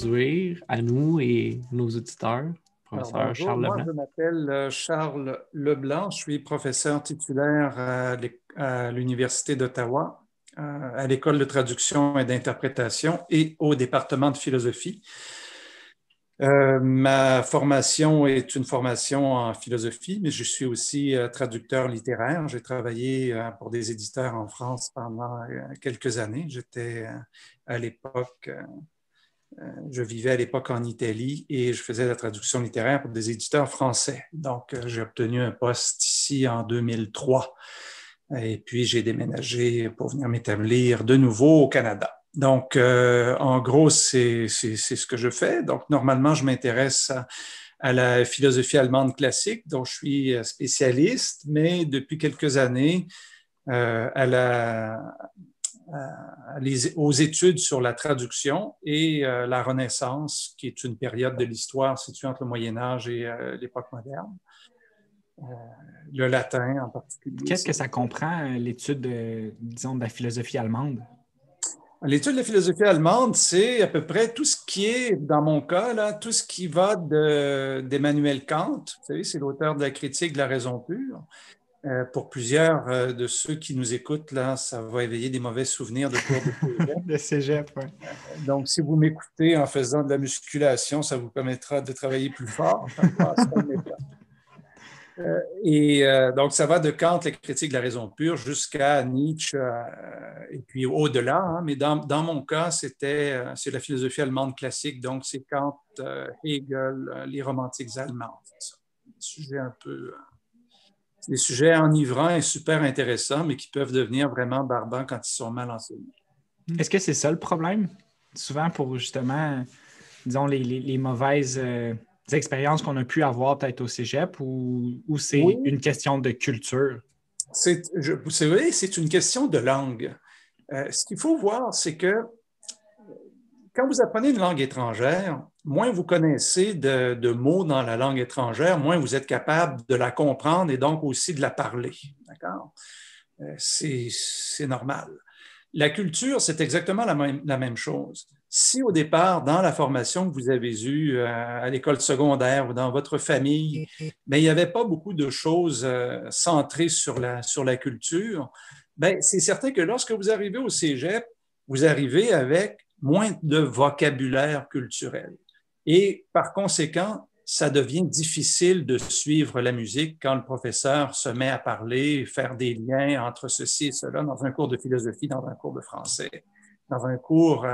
t'introduire à nous et nos auditeurs, Alors, professeur bonjour, Charles moi Leblanc? je m'appelle Charles Leblanc, je suis professeur titulaire à l'Université d'Ottawa, à l'École de traduction et d'interprétation et au département de philosophie. Ma formation est une formation en philosophie, mais je suis aussi traducteur littéraire. J'ai travaillé pour des éditeurs en France pendant quelques années. J'étais à l'époque je vivais à l'époque en Italie et je faisais la traduction littéraire pour des éditeurs français. Donc, j'ai obtenu un poste ici en 2003 et puis j'ai déménagé pour venir m'établir de nouveau au Canada. Donc, en gros, c'est ce que je fais. Donc, normalement, je m'intéresse à la philosophie allemande classique, dont je suis spécialiste, mais depuis quelques années, aux études sur la traduction et la Renaissance, qui est une période de l'histoire située entre le Moyen Âge et l'époque moderne. Le latin en particulier. Qu'est-ce que ça comprend, l'étude, disons, de la philosophie allemande? L'étude de la philosophie allemande, c'est à peu près tout ce qui est, dans mon cas, là, tout ce qui va d'Emmanuel Kant. Vous savez, c'est l'auteur de la critique de la raison pure. Pour plusieurs de ceux qui nous écoutent, là, ça va éveiller des mauvais souvenirs de cours de cégep. Le cégep, oui. Donc, si vous m'écoutez en faisant de la musculation, ça vous permettra de travailler plus fort. Ça passera une étape. Donc, ça va de Kant, la critique de la raison pure, jusqu'à Nietzsche et puis au-delà. Hein. Mais dans mon cas, c'est la philosophie allemande classique. Donc, c'est Kant, Hegel, les romantiques allemands. C'est des sujets enivrants et super intéressants, mais qui peuvent devenir vraiment barbants quand ils sont mal enseignés. Est-ce que c'est ça le problème? Souvent pour justement, disons, les mauvaises expériences qu'on a pu avoir peut-être au cégep ou c'est une question de culture? Vous savez, c'est une question de langue. Ce qu'il faut voir, c'est que quand vous apprenez une langue étrangère, moins vous connaissez de mots dans la langue étrangère, moins vous êtes capable de la comprendre et donc aussi de la parler. D'accord? C'est normal. La culture, c'est exactement la même chose. Si au départ, dans la formation que vous avez eue à l'école secondaire ou dans votre famille, il n'y avait pas beaucoup de choses centrées sur la culture, c'est certain que lorsque vous arrivez au cégep, vous arrivez avec moins de vocabulaire culturel. Et par conséquent, ça devient difficile de suivre la musique quand le professeur se met à parler, faire des liens entre ceci et cela dans un cours de philosophie, dans un cours de français, dans un cours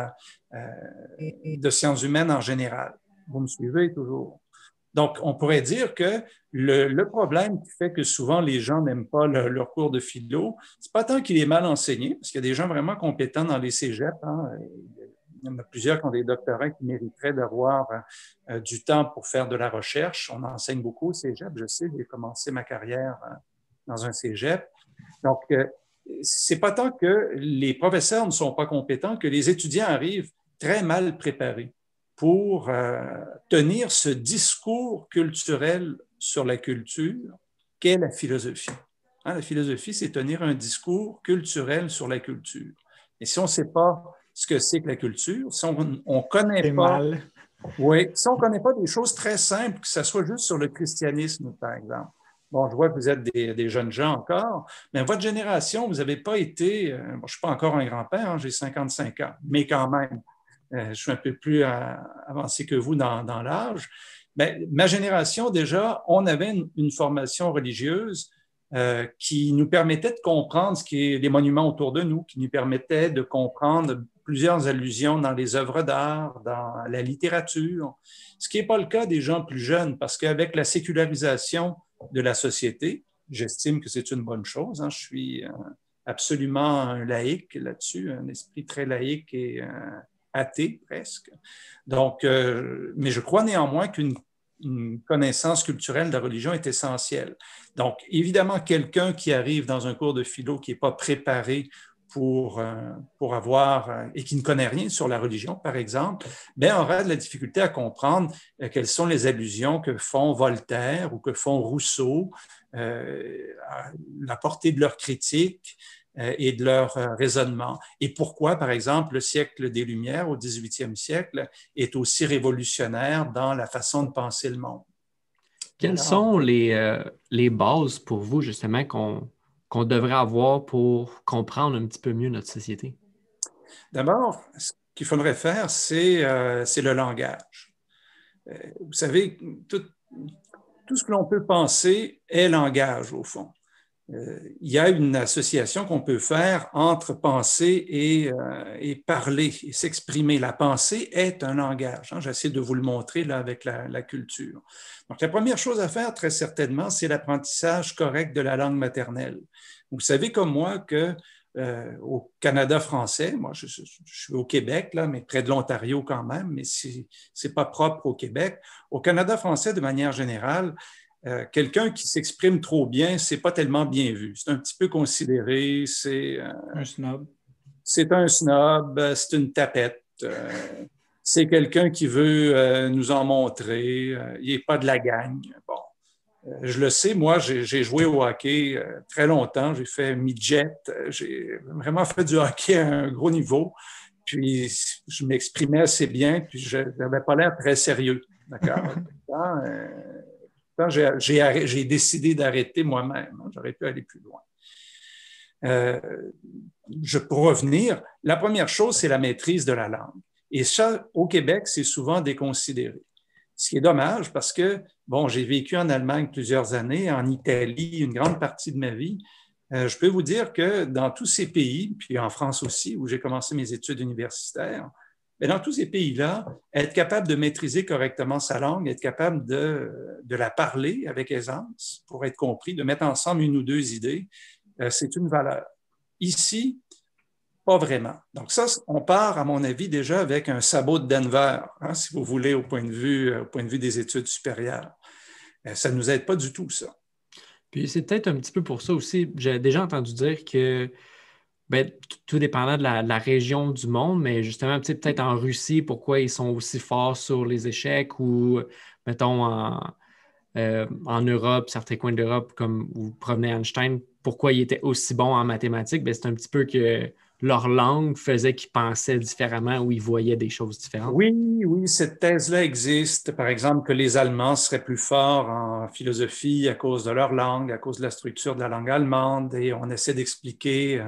de sciences humaines en général. Vous me suivez toujours? Donc, on pourrait dire que le problème qui fait que souvent les gens n'aiment pas leur cours de philo, c'est pas tant qu'il est mal enseigné, parce qu'il y a des gens vraiment compétents dans les cégeps. Hein, il y en a plusieurs qui ont des doctorats qui mériteraient d'avoir du temps pour faire de la recherche. On enseigne beaucoup au cégep. Je sais, j'ai commencé ma carrière dans un cégep. Donc, c'est pas tant que les professeurs ne sont pas compétents que les étudiants arrivent très mal préparés pour tenir ce discours culturel sur la culture qu'est la philosophie. Hein, la philosophie, c'est tenir un discours culturel sur la culture. Et si on ne sait pas ce que c'est que la culture, si on ne connaît pas... Oui, si on ne connaît pas des choses très simples, que ce soit juste sur le christianisme, par exemple. Bon, je vois que vous êtes des jeunes gens encore, mais votre génération, vous n'avez pas été... je ne suis pas encore un grand-père, hein, j'ai 55 ans, mais quand même, je suis un peu plus avancé que vous dans l'âge. Mais ma génération, déjà, on avait une formation religieuse qui nous permettait de comprendre ce qui est les monuments autour de nous, qui nous permettait de comprendre plusieurs allusions dans les œuvres d'art, dans la littérature, ce qui n'est pas le cas des gens plus jeunes, parce qu'avec la sécularisation de la société, j'estime que c'est une bonne chose. Hein, je suis absolument un laïc là-dessus, un esprit très laïque et athée presque. Donc, mais je crois néanmoins qu'une connaissance culturelle de la religion est essentielle. Donc, évidemment, quelqu'un qui arrive dans un cours de philo qui n'est pas préparé pour avoir, et qui ne connaît rien sur la religion, par exemple, aura de la difficulté à comprendre quelles sont les allusions que font Voltaire ou que font Rousseau, la portée de leur critique, et de leur raisonnement. Et pourquoi, par exemple, le siècle des Lumières au 18e siècle est aussi révolutionnaire dans la façon de penser le monde. Quelles sont les bases pour vous, justement, qu'on devrait avoir pour comprendre un petit peu mieux notre société? D'abord, ce qu'il faudrait faire, c'est le langage. Vous savez, tout ce que l'on peut penser est langage, au fond. Il y a une association qu'on peut faire entre penser et parler et s'exprimer. La pensée est un langage. J'essaie de vous le montrer là avec la culture. Donc, la première chose à faire, très certainement, c'est l'apprentissage correct de la langue maternelle. Vous savez comme moi que au Canada français, moi je suis au Québec, là, mais près de l'Ontario quand même, mais c'est pas propre au Québec. Au Canada français, de manière générale, quelqu'un qui s'exprime trop bien, c'est pas tellement bien vu. C'est un petit peu considéré, c'est un snob. C'est un snob, c'est une tapette. C'est quelqu'un qui veut nous en montrer. Il n'est pas de la gang. Bon. Je le sais, moi, j'ai joué au hockey très longtemps. J'ai fait midget. J'ai vraiment fait du hockey à un gros niveau. Puis, je m'exprimais assez bien. Puis, je n'avais pas l'air très sérieux. D'accord? J'ai décidé d'arrêter moi-même. J'aurais pu aller plus loin. Pour revenir, la première chose, c'est la maîtrise de la langue. Et ça, au Québec, c'est souvent déconsidéré. Ce qui est dommage parce que, bon, j'ai vécu en Allemagne plusieurs années, en Italie une grande partie de ma vie. Je peux vous dire que dans tous ces pays, puis en France aussi, où j'ai commencé mes études universitaires, mais dans tous ces pays-là, être capable de maîtriser correctement sa langue, être capable de la parler avec aisance pour être compris, de mettre ensemble une ou deux idées, c'est une valeur. Ici, pas vraiment. Donc ça, on part, à mon avis, déjà avec un sabot de Denver, si vous voulez, au point de vue des études supérieures. Ça ne nous aide pas du tout, ça. Puis c'est peut-être un petit peu pour ça aussi. J'ai déjà entendu dire que, ben, tout dépendant de la région du monde, mais justement, peut-être en Russie, pourquoi ils sont aussi forts sur les échecs ou, mettons, en Europe, certains coins d'Europe, comme où provenait Einstein, pourquoi il était aussi bon en mathématiques? Ben, c'est un petit peu que leur langue faisait qu'ils pensaient différemment ou ils voyaient des choses différentes. Oui, cette thèse-là existe. Par exemple, que les Allemands seraient plus forts en philosophie à cause de leur langue, à cause de la structure de la langue allemande, et on essaie d'expliquer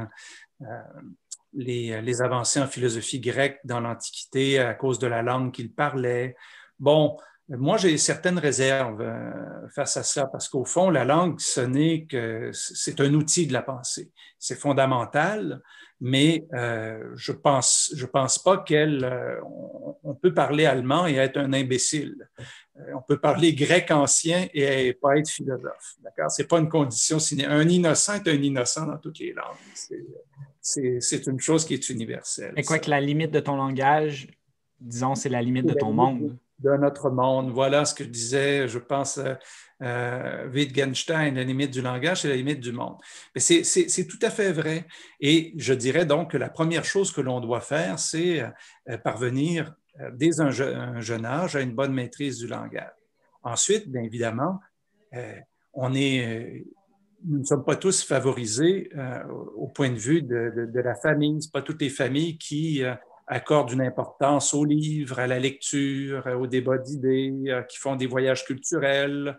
les avancées en philosophie grecque dans l'Antiquité à cause de la langue qu'ils parlaient. Bon, moi, j'ai certaines réserves face à ça, parce qu'au fond, la langue, c'est un outil de la pensée. C'est fondamental, mais je pense pas on peut parler allemand et être un imbécile. On peut parler grec ancien et pas être philosophe. D'accord? C'est pas une condition sine. Un innocent est un innocent dans toutes les langues. C'est une chose qui est universelle. Mais quoi que la limite de ton langage, disons, c'est la limite de ton monde. De notre monde. Voilà ce que je disais, je pense, Wittgenstein, la limite du langage, c'est la limite du monde. Mais c'est tout à fait vrai. Et je dirais donc que la première chose que l'on doit faire, c'est parvenir dès un jeune âge à une bonne maîtrise du langage. Ensuite, bien évidemment, nous ne sommes pas tous favorisés au point de vue de la famille. Ce pas toutes les familles qui accordent une importance aux livres, à la lecture, au débat d'idées, qui font des voyages culturels.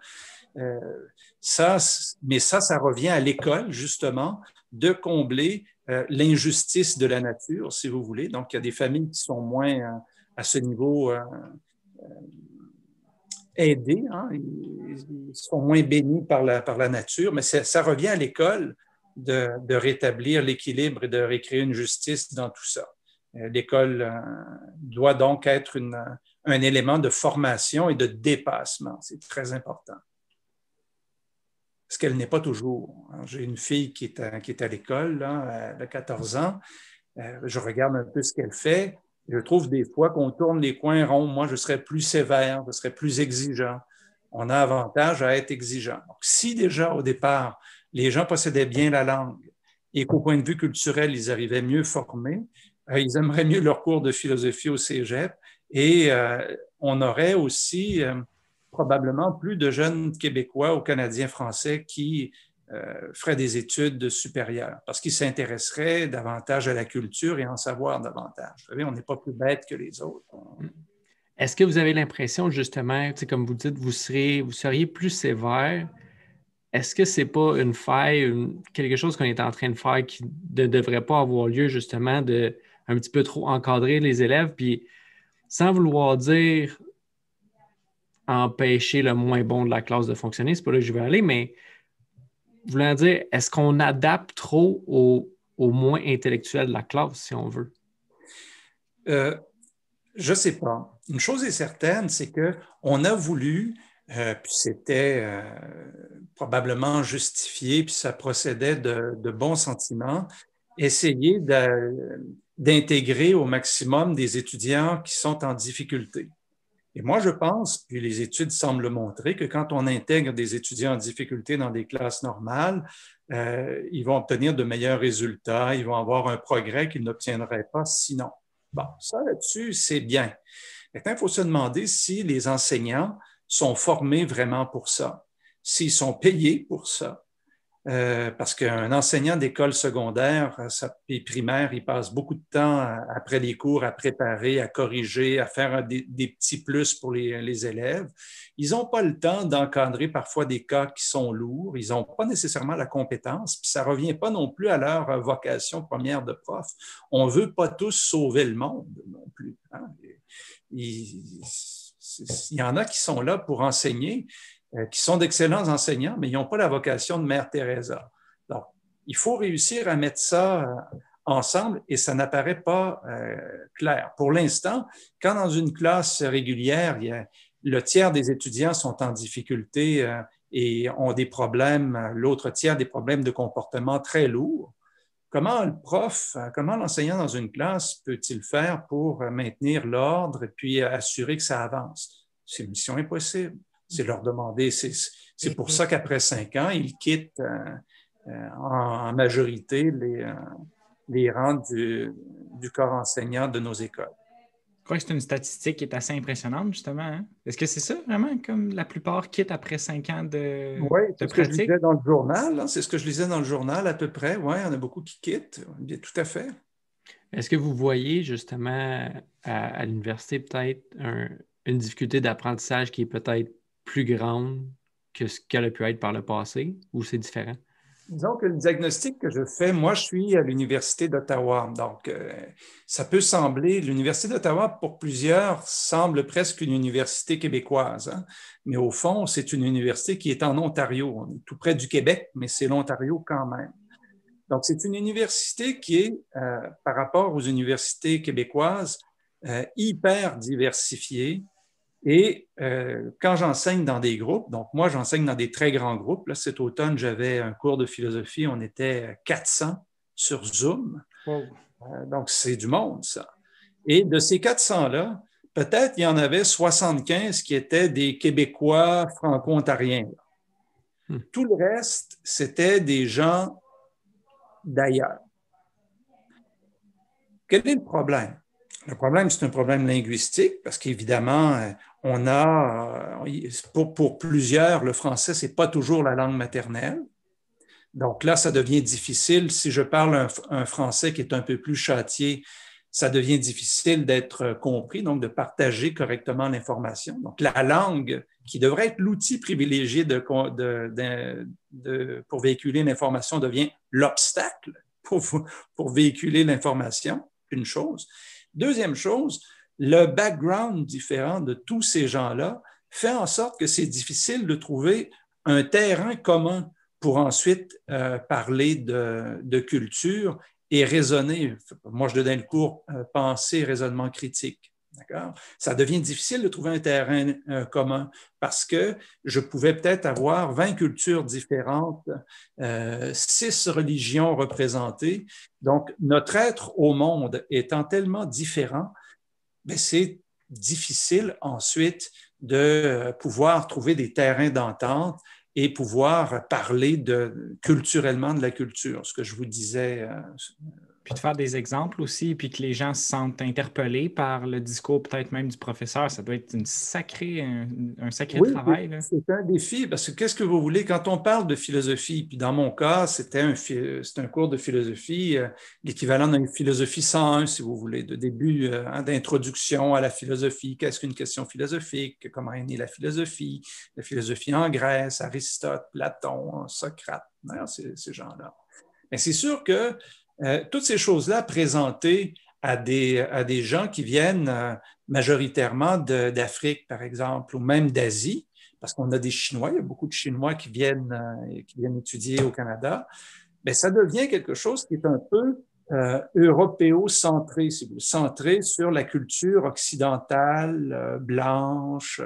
Mais ça revient à l'école, justement, de combler l'injustice de la nature, si vous voulez. Donc, il y a des familles qui sont moins à ce niveau aidés, ils sont moins bénis par la nature, mais ça revient à l'école de rétablir l'équilibre et de récréer une justice dans tout ça. L'école doit donc être un élément de formation et de dépassement. C'est très important. Ce qu'elle n'est pas toujours. J'ai une fille qui est à l'école, là, elle a 14 ans. Je regarde un peu ce qu'elle fait. Je trouve des fois qu'on tourne les coins ronds. Moi, je serais plus sévère, je serais plus exigeant. On a avantage à être exigeant. Donc, si déjà, au départ, les gens possédaient bien la langue et qu'au point de vue culturel, ils arrivaient mieux formés, ils aimeraient mieux leur cours de philosophie au cégep et on aurait aussi probablement plus de jeunes Québécois ou Canadiens français qui ferait des études supérieures parce qu'il s'intéresserait davantage à la culture et en savoir davantage. Vous savez, on n'est pas plus bête que les autres. Est-ce que vous avez l'impression, justement, comme vous dites, vous seriez plus sévère? Est-ce que c'est pas une faille, quelque chose qu'on est en train de faire qui ne devrait pas avoir lieu, justement, de un petit peu trop encadrer les élèves, puis sans vouloir dire empêcher le moins bon de la classe de fonctionner, c'est pas là que je vais aller, mais voulant dire, est-ce qu'on adapte trop au moins intellectuel de la classe, si on veut? Je ne sais pas. Une chose est certaine, c'est qu'on a voulu, puis c'était probablement justifié, puis ça procédait de bons sentiments, essayer d'intégrer au maximum des étudiants qui sont en difficulté. Et moi, je pense, puis les études semblent montrer, que quand on intègre des étudiants en difficulté dans des classes normales, ils vont obtenir de meilleurs résultats, ils vont avoir un progrès qu'ils n'obtiendraient pas sinon. Bon, ça là-dessus, c'est bien. Maintenant, il faut se demander si les enseignants sont formés vraiment pour ça, s'ils sont payés pour ça. Parce qu'un enseignant d'école secondaire et primaire, il passe beaucoup de temps après les cours à préparer, à corriger, à faire des petits plus pour les élèves. Ils n'ont pas le temps d'encadrer parfois des cas qui sont lourds. Ils n'ont pas nécessairement la compétence, puis ça ne revient pas non plus à leur vocation première de prof. On ne veut pas tous sauver le monde non plus. Hein? Il y en a qui sont là pour enseigner, qui sont d'excellents enseignants, mais ils n'ont pas la vocation de Mère Teresa. Donc, il faut réussir à mettre ça ensemble et ça n'apparaît pas clair. Pour l'instant, quand dans une classe régulière, le tiers des étudiants sont en difficulté et ont des problèmes, l'autre tiers des problèmes de comportement très lourds, comment l'enseignant dans une classe peut-il faire pour maintenir l'ordre et puis assurer que ça avance? C'est une mission impossible. C'est leur demander. C'est pour ça qu'après 5 ans, ils quittent en majorité les rangs du corps enseignant de nos écoles. Je crois que c'est une statistique qui est assez impressionnante, justement. Hein? Est-ce que c'est ça, vraiment, comme la plupart quittent après 5 ans de Oui, c'est ce que je pratique? lisais dans le journal. Hein? C'est ce que je lisais dans le journal à peu près. Oui, il y en a beaucoup qui quittent. Bien, tout à fait. Est-ce que vous voyez, justement, à l'université, peut-être une difficulté d'apprentissage qui est peut-être plus grande que ce qu'elle a pu être par le passé, ou c'est différent? Disons que le diagnostic que je fais, moi, je suis à l'Université d'Ottawa. Donc, ça peut sembler, l'Université d'Ottawa, pour plusieurs, semble presque une université québécoise. Hein? Mais au fond, c'est une université qui est en Ontario. On est tout près du Québec, mais c'est l'Ontario quand même. Donc, c'est une université qui est, par rapport aux universités québécoises, hyper diversifiée. Et quand j'enseigne dans des groupes, donc moi, j'enseigne dans des très grands groupes. Là, cet automne, j'avais un cours de philosophie, on était 400 sur Zoom. Wow. Donc, c'est du monde, ça. Et de ces 400-là, peut-être il y en avait 75 qui étaient des Québécois franco-ontariens. Tout le reste, c'était des gens d'ailleurs. Quel est le problème? Le problème, c'est un problème linguistique parce qu'évidemment, on a, pour plusieurs, le français, ce n'est pas toujours la langue maternelle. Donc là, ça devient difficile. Si je parle un français qui est un peu plus châtié, ça devient difficile d'être compris, donc de partager correctement l'information. Donc la langue, qui devrait être l'outil privilégié pour véhiculer l'information, devient l'obstacle pour véhiculer l'information, une chose. Deuxième chose, le background différent de tous ces gens-là fait en sorte que c'est difficile de trouver un terrain commun pour ensuite parler de culture et raisonner. Moi, je donnais le cours pensée et raisonnement critique. D'accord? Ça devient difficile de trouver un terrain commun parce que je pouvais peut-être avoir 20 cultures différentes, 6 religions représentées. Donc, notre être au monde étant tellement différent, bien, c'est difficile ensuite de pouvoir trouver des terrains d'entente et pouvoir parler culturellement de la culture, ce que je vous disais Puis de faire des exemples aussi, puis que les gens se sentent interpellés par le discours peut-être même du professeur, ça doit être un sacré Oui, travail, là. c'est un défi parce que qu'est-ce que vous voulez quand on parle de philosophie? Puis dans mon cas, c'était un cours de philosophie, l'équivalent d'une philosophie 101, si vous voulez, de début, d'introduction à la philosophie. Qu'est-ce qu'une question philosophique? Comment est née la philosophie en Grèce, Aristote, Platon, Socrate, hein, ces gens-là. Mais c'est sûr que toutes ces choses-là présentées à des gens qui viennent majoritairement d'Afrique, par exemple, ou même d'Asie, parce qu'on a des Chinois, il y a beaucoup de Chinois qui viennent étudier au Canada, bien, ça devient quelque chose qui est un peu européocentré, si vous voulez, centré sur la culture occidentale, blanche,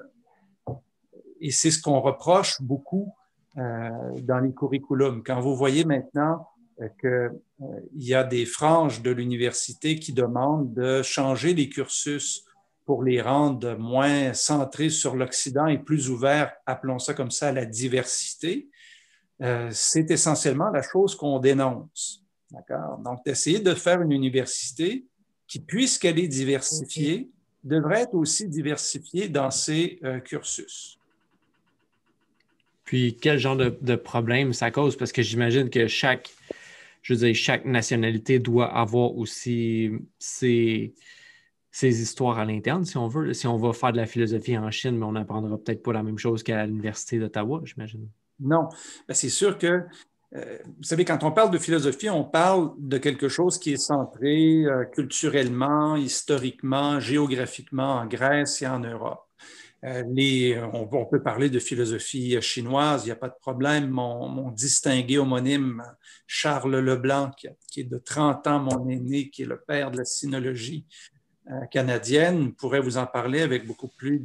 et c'est ce qu'on reproche beaucoup dans les curriculums. Quand vous voyez maintenant qu'il y a des franges de l'université qui demandent de changer les cursus pour les rendre moins centrés sur l'Occident et plus ouverts, appelons ça comme ça, à la diversité, c'est essentiellement la chose qu'on dénonce. D'accord? Donc, d'essayer de faire une université qui, puisqu'elle est diversifiée, devrait être aussi diversifiée dans ses cursus. Puis, quel genre de problème ça cause? Parce que j'imagine que chaque nationalité doit avoir aussi ses histoires à l'interne, si on veut. Si on va faire de la philosophie en Chine, mais on n'apprendra peut-être pas la même chose qu'à l'Université d'Ottawa, j'imagine. Non, ben, c'est sûr que, vous savez, quand on parle de philosophie, on parle de quelque chose qui est centré culturellement, historiquement, géographiquement en Grèce et en Europe. On peut parler de philosophie chinoise, il n'y a pas de problème. Mon distingué homonyme, Charles Leblanc, qui est de 30 ans mon aîné, qui est le père de la sinologie canadienne, pourrait vous en parler avec beaucoup plus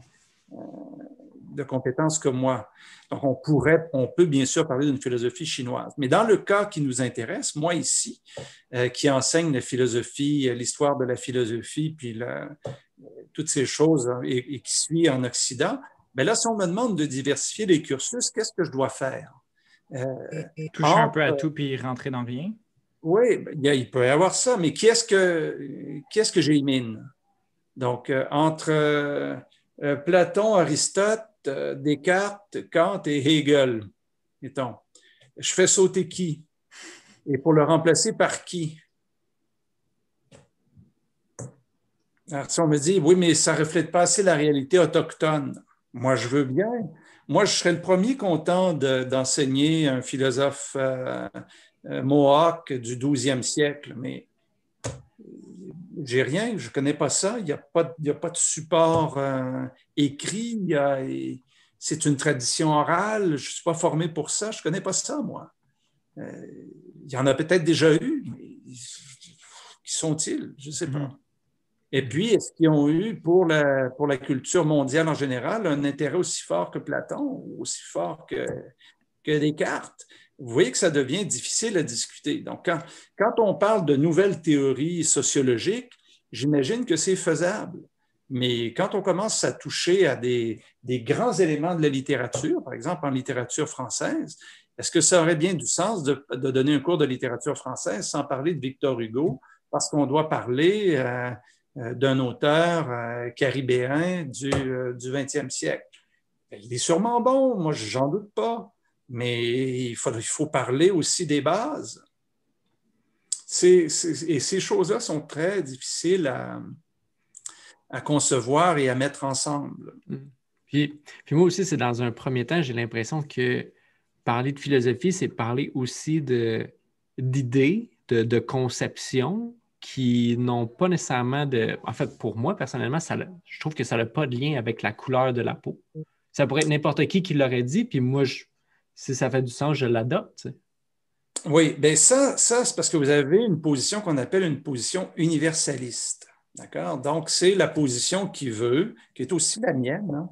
de compétences que moi. Donc, on peut bien sûr parler d'une philosophie chinoise. Mais dans le cas qui nous intéresse, moi ici, qui enseigne la philosophie, l'histoire de la philosophie, puis toutes ces choses et qui suit en Occident, bien là, si on me demande de diversifier les cursus, qu'est-ce que je dois faire? Toucher un peu à tout puis rentrer dans rien? Oui, il peut y avoir ça, mais qu'est-ce que j'élimine? Donc, entre Platon, Aristote, Descartes, Kant et Hegel, mettons, je fais sauter qui? Et pour le remplacer par qui? Alors, si on me dit, oui, mais ça ne reflète pas assez la réalité autochtone, moi, je veux bien. Moi, je serais le premier content d'enseigner un philosophe Mohawk du 12e siècle, mais j'ai rien, je ne connais pas ça, il n'y a pas de support écrit, c'est une tradition orale, je ne suis pas formé pour ça, je ne connais pas ça, moi. Il y en a peut-être déjà eu, mais qui sont-ils? Je ne sais pas. Et puis, est-ce qu'ils ont eu pour la culture mondiale en général un intérêt aussi fort que Platon, aussi fort que Descartes? Vous voyez que ça devient difficile à discuter. Donc, quand on parle de nouvelles théories sociologiques, j'imagine que c'est faisable. Mais quand on commence à toucher à des grands éléments de la littérature, par exemple en littérature française, est-ce que ça aurait bien du sens de donner un cours de littérature française sans parler de Victor Hugo, parce qu'on doit parler d'un auteur caribéen du 20e siècle? Il est sûrement bon, moi, j'en doute pas. Mais il faut parler aussi des bases. Et ces choses-là sont très difficiles à concevoir et à mettre ensemble. Puis moi aussi, c'est dans un premier temps, j'ai l'impression que parler de philosophie, c'est parler aussi d'idées, de conceptions qui n'ont pas nécessairement de... En fait, pour moi, personnellement, je trouve que ça n'a pas de lien avec la couleur de la peau. Ça pourrait être n'importe qui l'aurait dit, puis moi, si ça fait du sens, je l'adopte. Oui, bien ça c'est parce que vous avez une position qu'on appelle une position universaliste. D'accord? Donc, c'est la position qui est aussi la mienne, hein,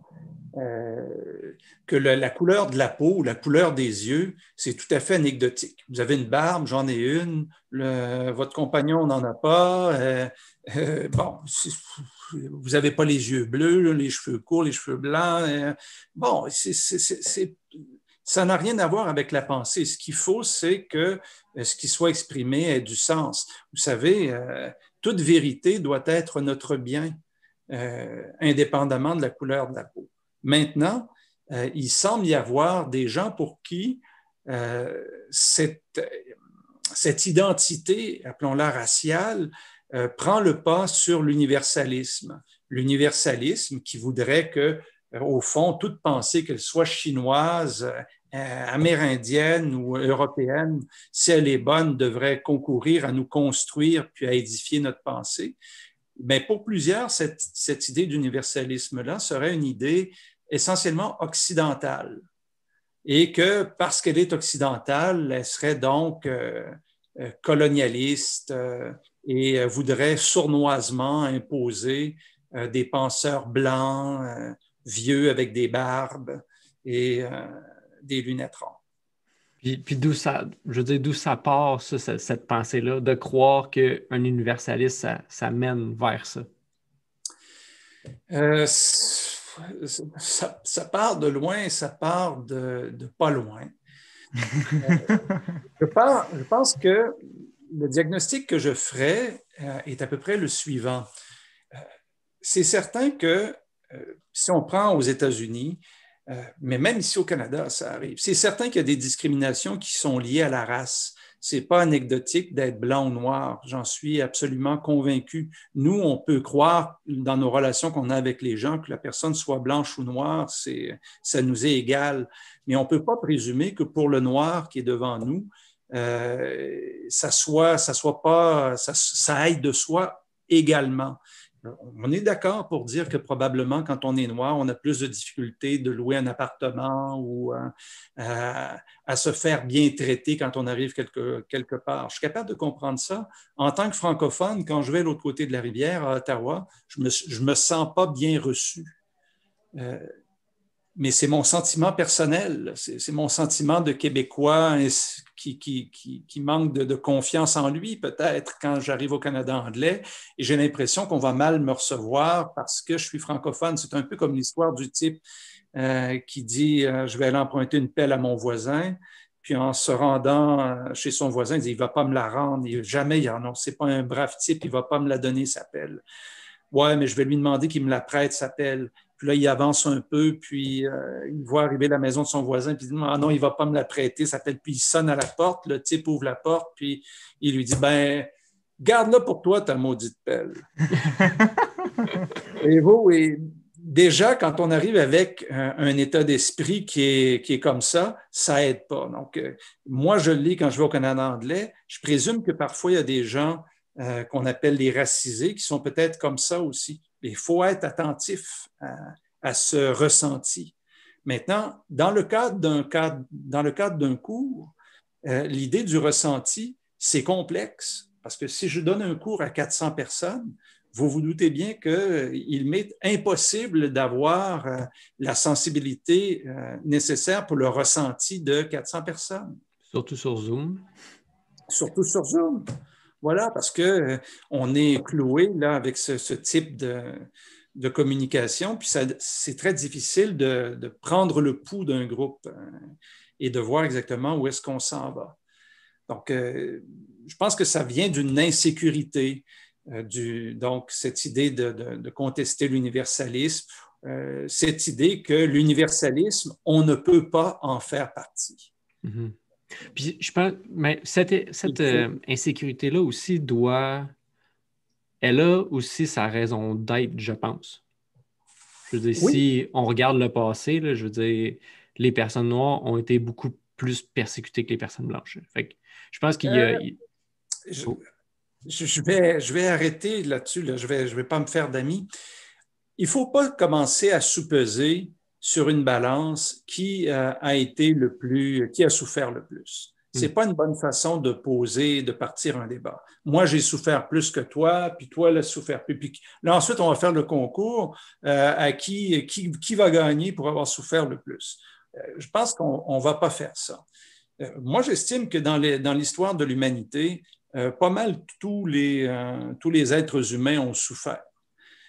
que la couleur de la peau ou la couleur des yeux, c'est tout à fait anecdotique. Vous avez une barbe, j'en ai une, votre compagnon n'en a pas. Bon, vous n'avez pas les yeux bleus, les cheveux courts, les cheveux blancs. Bon, Ça n'a rien à voir avec la pensée. Ce qu'il faut, c'est que ce qui soit exprimé ait du sens. Vous savez, toute vérité doit être notre bien, indépendamment de la couleur de la peau. Maintenant, il semble y avoir des gens pour qui cette identité, appelons-la raciale, prend le pas sur l'universalisme. L'universalisme qui voudrait que, au fond, toute pensée, qu'elle soit chinoise, amérindienne ou européenne, si elle est bonne, devrait concourir à nous construire puis à édifier notre pensée. Mais pour plusieurs, cette idée d'universalisme-là serait une idée essentiellement occidentale. Et que parce qu'elle est occidentale, elle serait donc colonialiste et voudrait sournoisement imposer des penseurs blancs, vieux avec des barbes et des lunettes rondes. Puis d'où ça, je veux dire, d'où ça part, ça, cette pensée-là, de croire qu'un universaliste, ça mène vers ça? Ça part de loin, ça part de pas loin. Je pense que le diagnostic que je ferai est à peu près le suivant. C'est certain que si on prend aux États-Unis, mais même ici au Canada, ça arrive. C'est certain qu'il y a des discriminations qui sont liées à la race. Ce n'est pas anecdotique d'être blanc ou noir. J'en suis absolument convaincu. Nous, on peut croire dans nos relations qu'on a avec les gens que la personne soit blanche ou noire, ça nous est égal. Mais on ne peut pas présumer que pour le noir qui est devant nous, ça aille de soi également. On est d'accord pour dire que probablement, quand on est noir, on a plus de difficultés de louer un appartement ou à se faire bien traiter quand on arrive quelque part. Je suis capable de comprendre ça. En tant que francophone, quand je vais de l'autre côté de la rivière, à Ottawa, je me sens pas bien reçu. Mais c'est mon sentiment personnel, c'est mon sentiment de Québécois qui manque de confiance en lui, peut-être, quand j'arrive au Canada anglais, et j'ai l'impression qu'on va mal me recevoir parce que je suis francophone. C'est un peu comme l'histoire du type qui dit je vais aller emprunter une pelle à mon voisin, puis en se rendant chez son voisin, il dit il ne va pas me la rendre, jamais il en a, c'est pas un brave type, il ne va pas me la donner, sa pelle. Ouais, mais je vais lui demander qu'il me la prête, sa pelle. Puis là, il avance un peu, puis il voit arriver la maison de son voisin, puis il dit ah non, il ne va pas me la prêter, ça s'appelle. Puis il sonne à la porte, le type ouvre la porte, puis il lui dit ben, garde-la pour toi, ta maudite pelle. Et déjà, quand on arrive avec un état d'esprit qui est comme ça aide pas. Donc, moi, je le lis quand je vais au Canada anglais. Je présume que parfois, il y a des gens qu'on appelle les racisés qui sont peut-être comme ça aussi. Il faut être attentif à ce ressenti. Maintenant, dans le cadre d'un cours, l'idée du ressenti, c'est complexe parce que si je donne un cours à 400 personnes, vous vous doutez bien qu'il m'est impossible d'avoir la sensibilité nécessaire pour le ressenti de 400 personnes. Surtout sur Zoom. Surtout sur Zoom. Voilà, parce qu'on est cloué là, avec ce type de communication, puis c'est très difficile de prendre le pouls d'un groupe et de voir exactement où est-ce qu'on s'en va. Donc, je pense que ça vient d'une insécurité, donc cette idée de contester l'universalisme, cette idée que l'universalisme, on ne peut pas en faire partie. Mm-hmm. Puis je pense, mais cette insécurité-là aussi elle a aussi sa raison d'être, je pense. Je veux dire, oui. Si on regarde le passé, là, je veux dire, les personnes noires ont été beaucoup plus persécutées que les personnes blanches. Fait que je pense qu'il y a... Je vais arrêter là-dessus, là. Je vais pas me faire d'amis. Il ne faut pas commencer à sous-peser sur une balance qui a souffert le plus. Ce n'est pas une bonne façon de partir un débat. Moi, j'ai souffert plus que toi, puis toi, là, souffert plus. Puis là, ensuite, on va faire le concours à qui va gagner pour avoir souffert le plus. Je pense qu'on ne va pas faire ça. Moi, j'estime que dans l'histoire de l'humanité, pas mal tous les êtres humains ont souffert.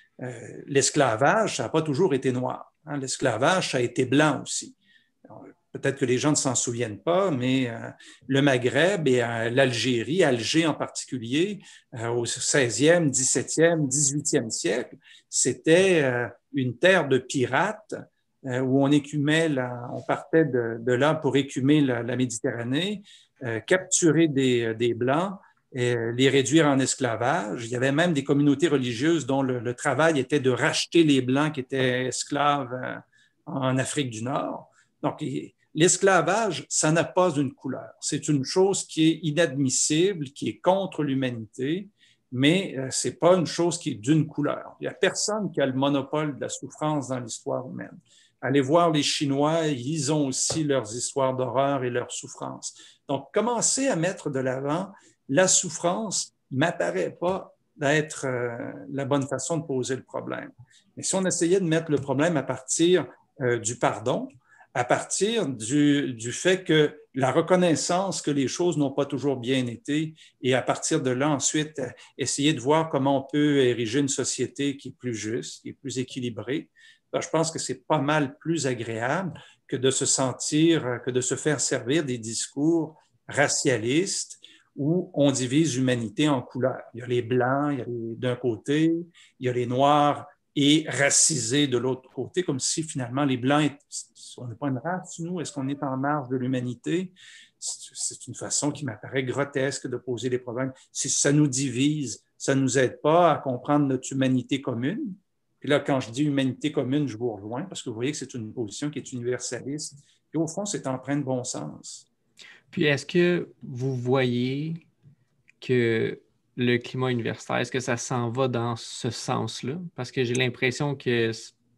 L'esclavage, ça n'a pas toujours été noir. Hein? L'esclavage, ça a été blanc aussi. peut-être que les gens ne s'en souviennent pas, mais le Maghreb et l'Algérie, Alger en particulier, au 16e, 17e, 18e siècle, c'était une terre de pirates où on partait de là pour écumer la Méditerranée, capturer des Blancs, et les réduire en esclavage. Il y avait même des communautés religieuses dont le travail était de racheter les Blancs qui étaient esclaves en Afrique du Nord. Donc, l'esclavage, ça n'a pas une couleur. C'est une chose qui est inadmissible, qui est contre l'humanité, mais ce n'est pas une chose qui est d'une couleur. Il n'y a personne qui a le monopole de la souffrance dans l'histoire humaine. Allez voir les Chinois, ils ont aussi leurs histoires d'horreur et leurs souffrances. Donc, commencer à mettre de l'avant la souffrance ne m'apparaît pas d'être la bonne façon de poser le problème. Mais si on essayait de mettre le problème à partir du pardon, à partir du fait que la reconnaissance que les choses n'ont pas toujours bien été, et à partir de là, ensuite, essayer de voir comment on peut ériger une société qui est plus juste, qui est plus équilibrée, ben, je pense que c'est pas mal plus agréable que de se sentir, que de se faire servir des discours racialistes où on divise l'humanité en couleurs. Il y a les Blancs d'un côté, il y a les Noirs et racisés de l'autre côté, comme si finalement les Blancs, on n'est pas une race, nous, est-ce qu'on est en marge de l'humanité? C'est une façon qui m'apparaît grotesque de poser les problèmes. Si ça nous divise, ça ne nous aide pas à comprendre notre humanité commune. Puis là, quand je dis humanité commune, je vous rejoins parce que vous voyez que c'est une position qui est universaliste. Et au fond, c'est empreint de bon sens. Puis, est-ce que vous voyez que le climat universitaire, est-ce que ça s'en va dans ce sens-là? Parce que j'ai l'impression que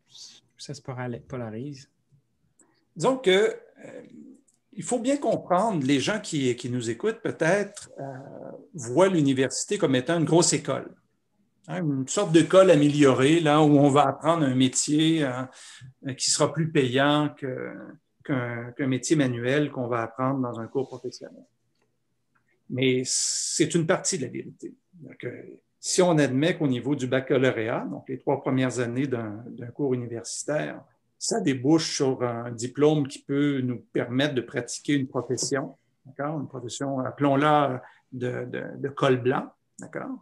ça se polarise. Disons que il faut bien comprendre, les gens qui nous écoutent peut-être voient l'université comme étant une grosse école. Hein, une sorte d'école améliorée, là où on va apprendre un métier qui sera plus payant qu'un métier manuel qu'on va apprendre dans un cours professionnel. Mais c'est une partie de la vérité. Donc, si on admet qu'au niveau du baccalauréat, donc les 3 premières années d'un cours universitaire, ça débouche sur un diplôme qui peut nous permettre de pratiquer une profession, d'accord? Une profession, appelons-la de col blanc, d'accord?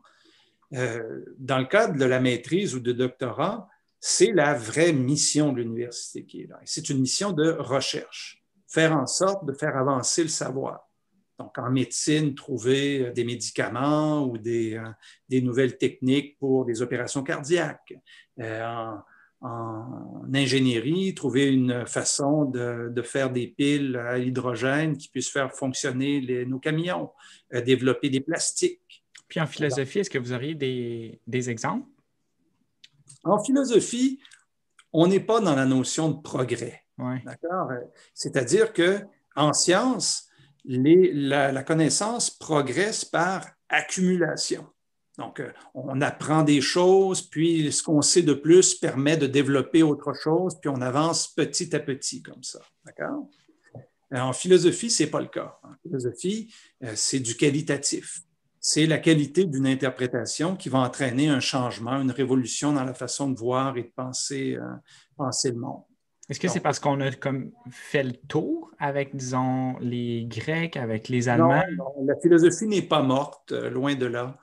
Dans le cadre de la maîtrise ou de doctorat, c'est la vraie mission de l'université qui est là. C'est une mission de recherche, faire en sorte de faire avancer le savoir. Donc, en médecine, trouver des médicaments ou des nouvelles techniques pour des opérations cardiaques. En ingénierie, trouver une façon de faire des piles à hydrogène qui puissent faire fonctionner nos camions, développer des plastiques. Puis en philosophie, est-ce que vous auriez des exemples? En philosophie, on n'est pas dans la notion de progrès. Ouais. D'accord? C'est-à-dire qu'en science, la connaissance progresse par accumulation. Donc, on apprend des choses, puis ce qu'on sait de plus permet de développer autre chose, puis on avance petit à petit comme ça. D'accord? En philosophie, ce n'est pas le cas. En philosophie, c'est du qualitatif. C'est la qualité d'une interprétation qui va entraîner un changement, une révolution dans la façon de voir et de penser le monde. Est-ce que c'est parce qu'on a comme fait le tour avec, disons, les Grecs, avec les Allemands? Non, la philosophie n'est pas morte, loin de là.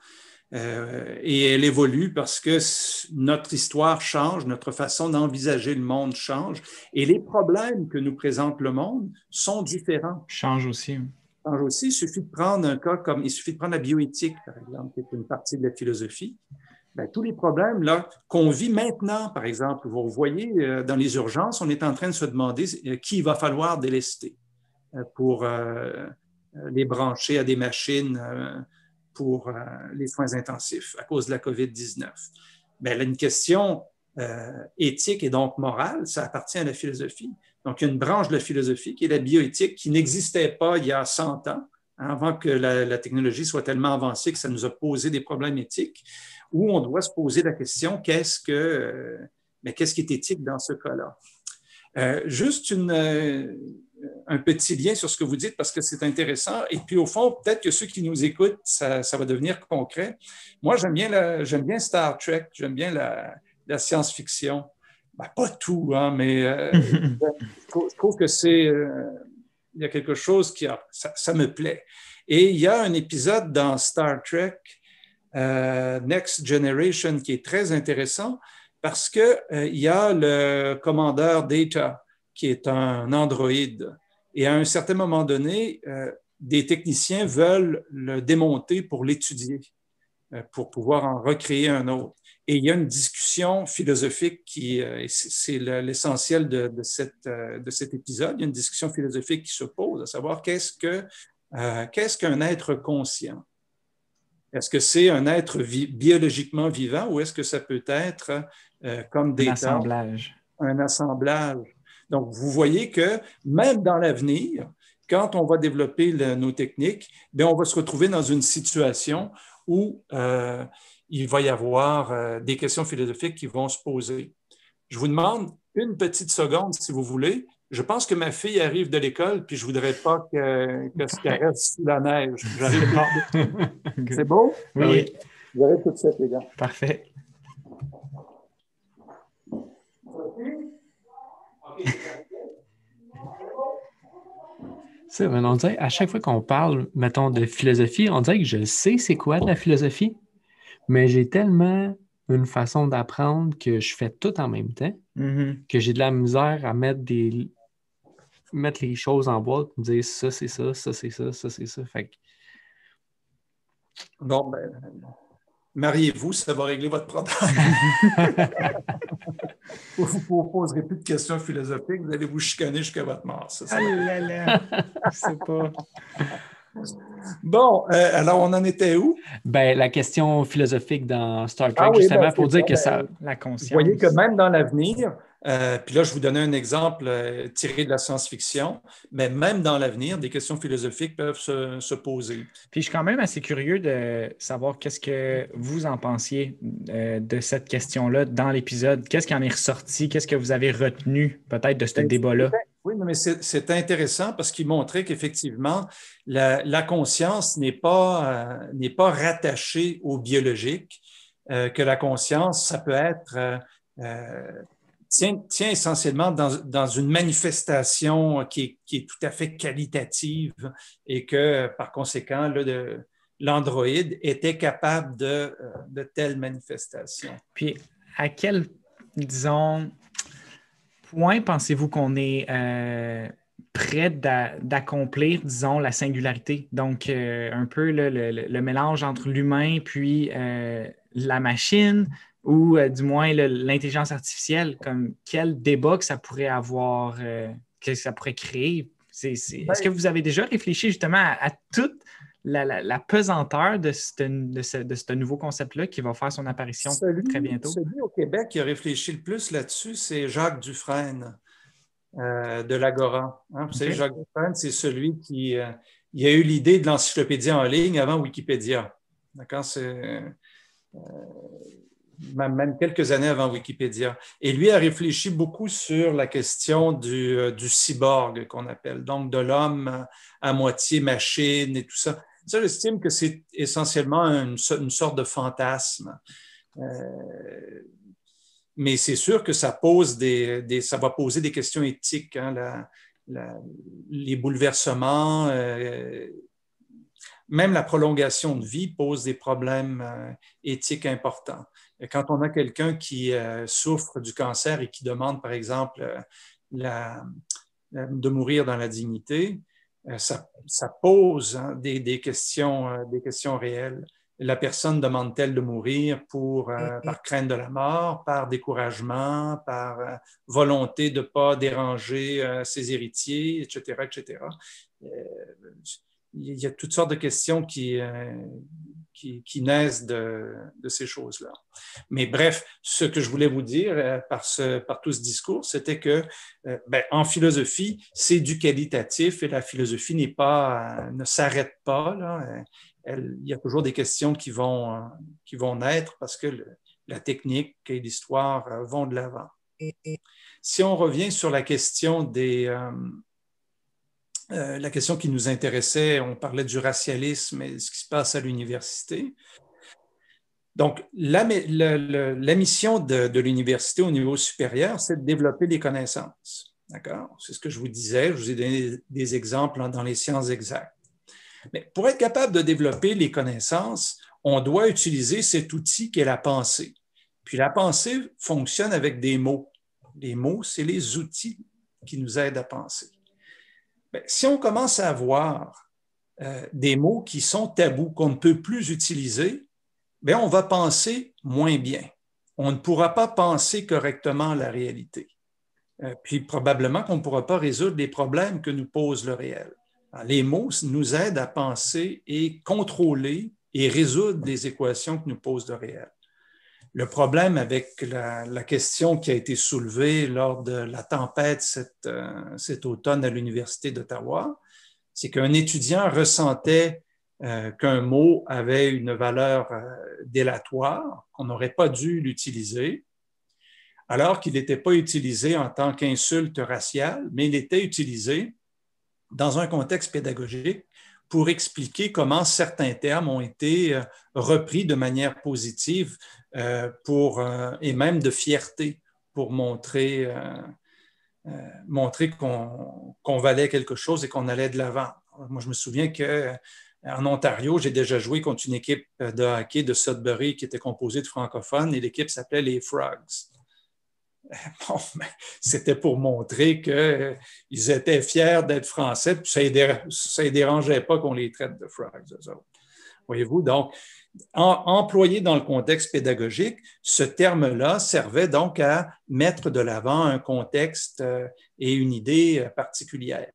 Et elle évolue parce que notre histoire change, notre façon d'envisager le monde change et les problèmes que nous présente le monde sont différents. Change aussi. Change aussi. Il suffit de prendre il suffit de prendre la bioéthique, par exemple, qui est une partie de la philosophie. Bien, tous les problèmes là, qu'on vit maintenant, par exemple, vous voyez, dans les urgences, on est en train de se demander qui il va falloir délester pour les brancher à des machines pour les soins intensifs à cause de la COVID-19. Bien, là, une question éthique et donc morale, ça appartient à la philosophie. Donc, il y a une branche de la philosophie qui est la bioéthique qui n'existait pas il y a 100 ans, hein, avant que la technologie soit tellement avancée que ça nous a posé des problèmes éthiques, où on doit se poser la question, qu'est-ce qui est éthique dans ce cas-là? Juste un petit lien sur ce que vous dites parce que c'est intéressant. Et puis, au fond, peut-être que ceux qui nous écoutent, ça va devenir concret. Moi, j'aime bien Star Trek, j'aime bien la science-fiction. Ben, pas tout, hein, mais je je trouve que il y a quelque chose ça me plaît. Et il y a un épisode dans Star Trek Next Generation qui est très intéressant parce que il y a le commandeur Data qui est un androïde. Et à un certain moment donné, des techniciens veulent le démonter pour l'étudier, pour pouvoir en recréer un autre. Et il y a une discussion philosophique c'est l'essentiel de cet épisode. Il y a une discussion philosophique qui se pose, à savoir qu'est-ce qu'un être conscient? Est-ce que c'est un être biologiquement vivant ou est-ce que ça peut être comme des un assemblage? Donc, vous voyez que même dans l'avenir, quand on va développer nos techniques, bien, on va se retrouver dans une situation où il va y avoir des questions philosophiques qui vont se poser. Je vous demande une petite seconde, si vous voulez. Je pense que ma fille arrive de l'école, puis je ne voudrais pas qu'elle reste sous la neige. J'arrive pas. C'est beau? Oui. J'arrive tout de suite, les gars. Parfait. Ça, on dirait, à chaque fois qu'on parle, mettons, de philosophie, on dirait que je sais c'est quoi de la philosophie, mais j'ai tellement une façon d'apprendre que je fais tout en même temps que j'ai de la misère à mettre les choses en boîte, me dire ça, c'est ça, ça, c'est ça, ça, c'est ça. Fait que... Bon, ben, mariez-vous, ça va régler votre problème. Vous ne poserez plus de questions philosophiques, vous allez vous chicaner jusqu'à votre mort. Ah là là, je sais pas. Bon, alors on en était où? Ben, la question philosophique dans Star Trek, justement, pour dire que ça... La conscience. Vous voyez que même dans l'avenir, puis là, je vous donnais un exemple tiré de la science-fiction, mais même dans l'avenir, des questions philosophiques peuvent se poser. Puis je suis quand même assez curieux de savoir qu'est-ce que vous en pensiez de cette question-là dans l'épisode. Qu'est-ce qui en est ressorti? Qu'est-ce que vous avez retenu peut-être de ce débat-là? Oui, mais c'est intéressant parce qu'il montrait qu'effectivement, la conscience n'est pas rattachée au biologique, que la conscience, ça peut être... tient essentiellement dans une manifestation qui est tout à fait qualitative et que, par conséquent, l'androïde était capable de telles manifestations. Puis, à quel, disons, point pensez-vous qu'on est près d'accomplir, disons, la singularité? Donc, un peu le mélange entre l'humain puis la machine, ou du moins l'intelligence artificielle, comme quel débat que ça pourrait avoir, que ça pourrait créer. Est-ce que vous avez déjà réfléchi justement à toute la pesanteur de ce nouveau concept-là qui va faire son apparition très bientôt? Celui au Québec qui a réfléchi le plus là-dessus, c'est Jacques Dufresne de l'Agora. Hein? Vous savez, Jacques Dufresne, c'est celui qui il a eu l'idée de l'encyclopédie en ligne avant Wikipédia. D'accord? Même quelques années avant Wikipédia. Et lui a réfléchi beaucoup sur la question du cyborg qu'on appelle, donc de l'homme à moitié machine et tout ça. Ça, j'estime que c'est essentiellement une sorte de fantasme. Mais c'est sûr que ça va poser des questions éthiques, hein, les bouleversements, même la prolongation de vie pose des problèmes éthiques importants. Quand on a quelqu'un qui souffre du cancer et qui demande, par exemple, de mourir dans la dignité, ça pose hein, des questions réelles. La personne demande-t-elle de mourir par crainte de la mort, par découragement, par volonté de ne pas déranger ses héritiers, etc., etc. Il y a toutes sortes de questions qui naissent de ces choses-là. Mais bref, ce que je voulais vous dire par tout ce discours, c'était que en philosophie, c'est du qualitatif et la philosophie ne s'arrête pas. Là. Il y a toujours des questions qui vont naître parce que la technique et l'histoire vont de l'avant. Si on revient sur la question la question qui nous intéressait, on parlait du racialisme et ce qui se passe à l'université. Donc, la mission de l'université au niveau supérieur, c'est de développer les connaissances. D'accord? C'est ce que je vous disais. Je vous ai donné des exemples dans les sciences exactes. Mais pour être capable de développer les connaissances, on doit utiliser cet outil qu'est la pensée. Puis la pensée fonctionne avec des mots. Les mots, c'est les outils qui nous aident à penser. Bien, si on commence à avoir des mots qui sont tabous, qu'on ne peut plus utiliser, bien, on va penser moins bien. On ne pourra pas penser correctement la réalité. Puis probablement qu'on ne pourra pas résoudre les problèmes que nous pose le réel. Alors, les mots nous aident à penser et contrôler et résoudre les équations que nous pose le réel. Le problème avec la question qui a été soulevée lors de la tempête cet automne à l'Université d'Ottawa, c'est qu'un étudiant ressentait qu'un mot avait une valeur délatoire, qu'on n'aurait pas dû l'utiliser, alors qu'il n'était pas utilisé en tant qu'insulte raciale, mais il était utilisé dans un contexte pédagogique pour expliquer comment certains termes ont été repris de manière positive et même de fierté pour montrer qu'on valait quelque chose et qu'on allait de l'avant. Moi, je me souviens qu'en Ontario, j'ai déjà joué contre une équipe de hockey de Sudbury qui était composée de francophones et l'équipe s'appelait les Frogs. Bon, c'était pour montrer qu'ils étaient fiers d'être français, puis ça ne les dérangeait pas qu'on les traite de Frogs, eux autres. Voyez-vous, donc, employé dans le contexte pédagogique, ce terme-là servait donc à mettre de l'avant un contexte et une idée particulière.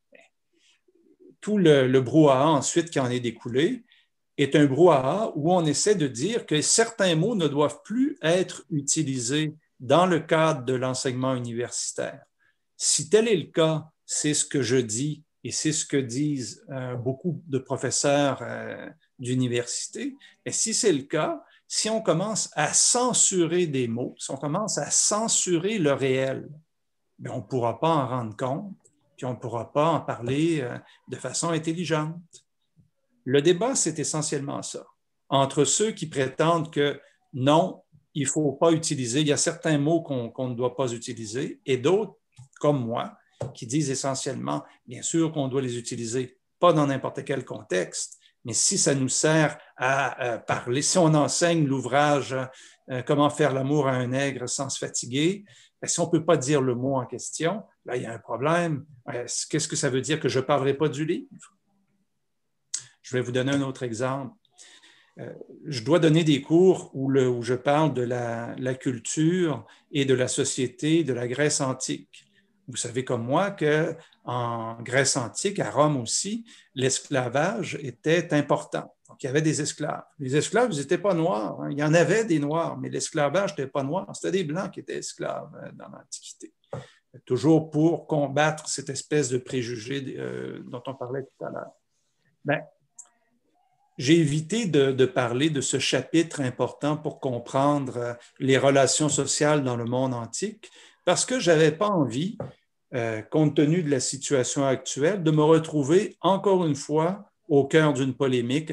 Tout le brouhaha ensuite qui en est découlé est un brouhaha où on essaie de dire que certains mots ne doivent plus être utilisés dans le cadre de l'enseignement universitaire. Si tel est le cas, c'est ce que je dis et c'est ce que disent beaucoup de professeurs d'université. Et si c'est le cas, si on commence à censurer des mots, si on commence à censurer le réel, bien, on ne pourra pas en rendre compte, puis on ne pourra pas en parler de façon intelligente. Le débat, c'est essentiellement ça. Entre ceux qui prétendent que non, il ne faut pas utiliser, il y a certains mots qu'on ne doit pas utiliser, et d'autres, comme moi, qui disent essentiellement, bien sûr qu'on doit les utiliser, pas dans n'importe quel contexte, mais si ça nous sert à parler, si on enseigne l'ouvrage Comment faire l'amour à un nègre sans se fatiguer, bien, si on ne peut pas dire le mot en question, là, il y a un problème. Qu'est-ce que ça veut dire que je ne parlerai pas du livre? Je vais vous donner un autre exemple. Je dois donner des cours où je parle de la culture et de la société de la Grèce antique. Vous savez comme moi qu'en Grèce antique, à Rome aussi, l'esclavage était important. Donc, il y avait des esclaves. Les esclaves, ils n'étaient pas noirs. Hein. Il y en avait des noirs, mais l'esclavage n'était pas noir. C'était des blancs qui étaient esclaves dans l'Antiquité. Toujours pour combattre cette espèce de préjugé dont on parlait tout à l'heure. Bien, j'ai évité de parler de ce chapitre important pour comprendre les relations sociales dans le monde antique parce que je n'avais pas envie, compte tenu de la situation actuelle, de me retrouver encore une fois au cœur d'une polémique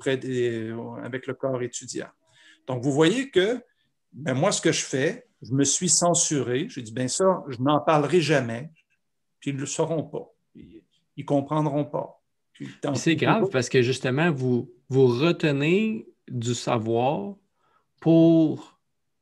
avec le corps étudiant. Donc, vous voyez que ben, moi, ce que je fais, je me suis censuré. J'ai dit, bien ça, je n'en parlerai jamais. Puis ils ne le sauront pas. Ils ne comprendront pas. C'est grave parce que justement, vous retenez du savoir pour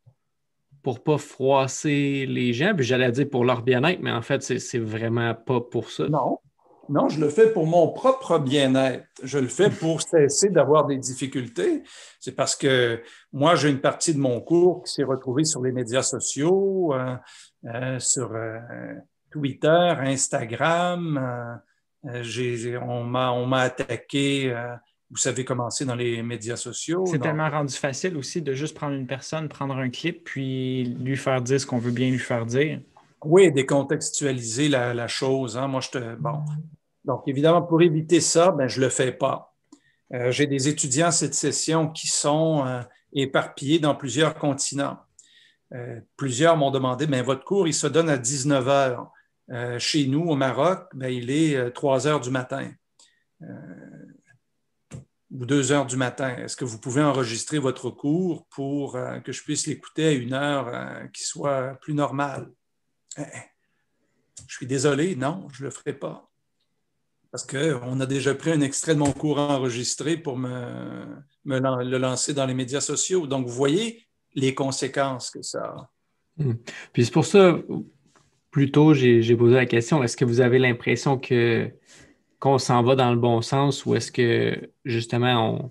pas froisser les gens. Puis j'allais dire pour leur bien-être, mais en fait, c'est vraiment pas pour ça. Non, je le fais pour mon propre bien-être. Je le fais pour cesser d'avoir des difficultés. C'est parce que moi, j'ai une partie de mon cours qui s'est retrouvée sur les médias sociaux, sur Twitter, Instagram. On m'a attaqué, vous savez comment c'est dans les médias sociaux. C'est tellement rendu facile aussi de juste prendre une personne, prendre un clip, puis lui faire dire ce qu'on veut bien lui faire dire. Oui, décontextualiser la chose. Hein. Moi, bon. Donc, évidemment, pour éviter ça, ben, je ne le fais pas. J'ai des étudiants cette session qui sont éparpillés dans plusieurs continents. Plusieurs m'ont demandé, ben, votre cours, il se donne à 19 heures. Chez nous, au Maroc, ben, il est 3 heures du matin ou 2 heures du matin. Est-ce que vous pouvez enregistrer votre cours pour que je puisse l'écouter à une heure qui soit plus normale? Je suis désolé, non, je ne le ferai pas. Parce qu'on a déjà pris un extrait de mon cours enregistré pour le lancer dans les médias sociaux. Donc, vous voyez les conséquences que ça a. Puis c'est pour ça, plus tôt, j'ai posé la question, est-ce que vous avez l'impression qu'on s'en va dans le bon sens ou est-ce que justement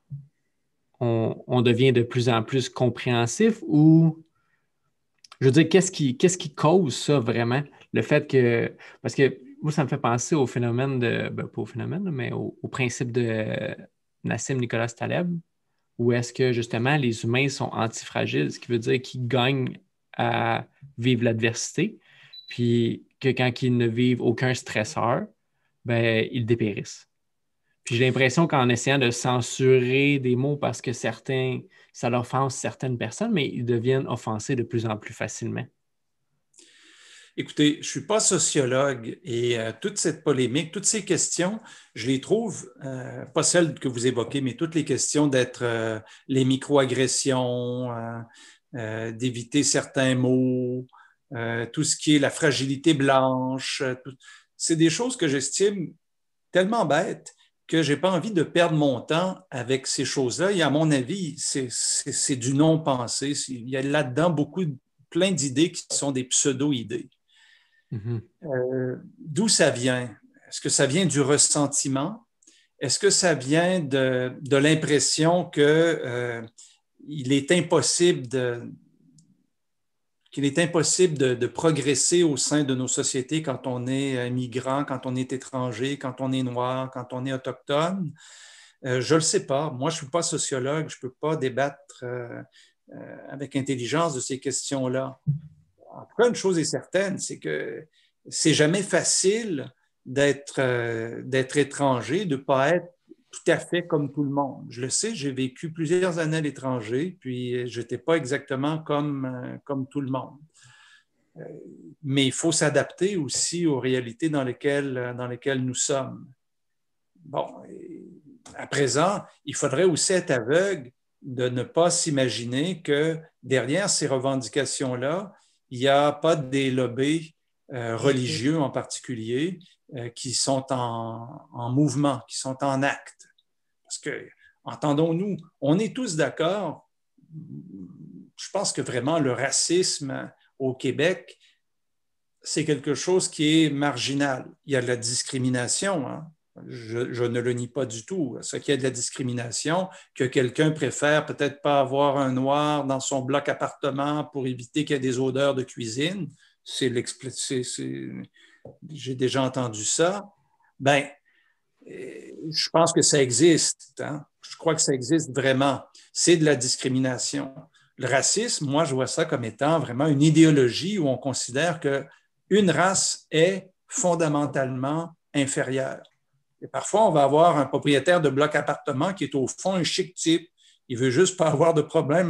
on devient de plus en plus compréhensif ou je veux dire, qu'est-ce qui cause ça vraiment? Le fait que, parce que moi, ça me fait penser au phénomène pas au phénomène, mais au principe de Nassim Nicolas Taleb, où est-ce que justement les humains sont antifragiles, ce qui veut dire qu'ils gagnent à vivre l'adversité, puis que quand ils ne vivent aucun stresseur, ben, ils dépérissent. Puis j'ai l'impression qu'en essayant de censurer des mots parce que ça offense certaines personnes, mais ils deviennent offensés de plus en plus facilement. Écoutez, je ne suis pas sociologue et toute cette polémique, toutes ces questions, je les trouve, pas celles que vous évoquez, mais toutes les questions d'être les microagressions, d'éviter certains mots, tout ce qui est la fragilité blanche, c'est des choses que j'estime tellement bêtes que je n'ai pas envie de perdre mon temps avec ces choses-là. Et à mon avis, c'est du non-pensé. Il y a là-dedans plein d'idées qui sont des pseudo-idées. D'où ça vient? Est-ce que ça vient du ressentiment? Est-ce que ça vient de l'impression qu'il est impossible de progresser au sein de nos sociétés quand on est migrant, quand on est étranger, quand on est noir, quand on est autochtone? Je ne le sais pas. Moi, je ne suis pas sociologue, je ne peux pas débattre avec intelligence de ces questions-là. En tout cas, une chose est certaine, c'est que c'est jamais facile d'être étranger, de ne pas être tout à fait comme tout le monde. Je le sais, j'ai vécu plusieurs années à l'étranger, puis je n'étais pas exactement comme tout le monde. Mais il faut s'adapter aussi aux réalités dans lesquelles nous sommes. Bon, à présent, il faudrait aussi être aveugle de ne pas s'imaginer que derrière ces revendications-là, il n'y a pas des lobbies religieux en particulier qui sont en mouvement, qui sont en acte. Parce que, entendons-nous, on est tous d'accord, je pense que vraiment le racisme au Québec, c'est quelque chose qui est marginal. Il y a de la discrimination, hein? Je ne le nie pas du tout. Ce qu'il y a de la discrimination, que quelqu'un préfère peut-être pas avoir un noir dans son bloc appartement pour éviter qu'il y ait des odeurs de cuisine, j'ai déjà entendu ça. Ben, je pense que ça existe. Hein? Je crois que ça existe vraiment. C'est de la discrimination. Le racisme, moi, je vois ça comme étant vraiment une idéologie où on considère qu'une race est fondamentalement inférieure. Et parfois, on va avoir un propriétaire de bloc appartement qui est au fond un chic type. Il veut juste pas avoir de problème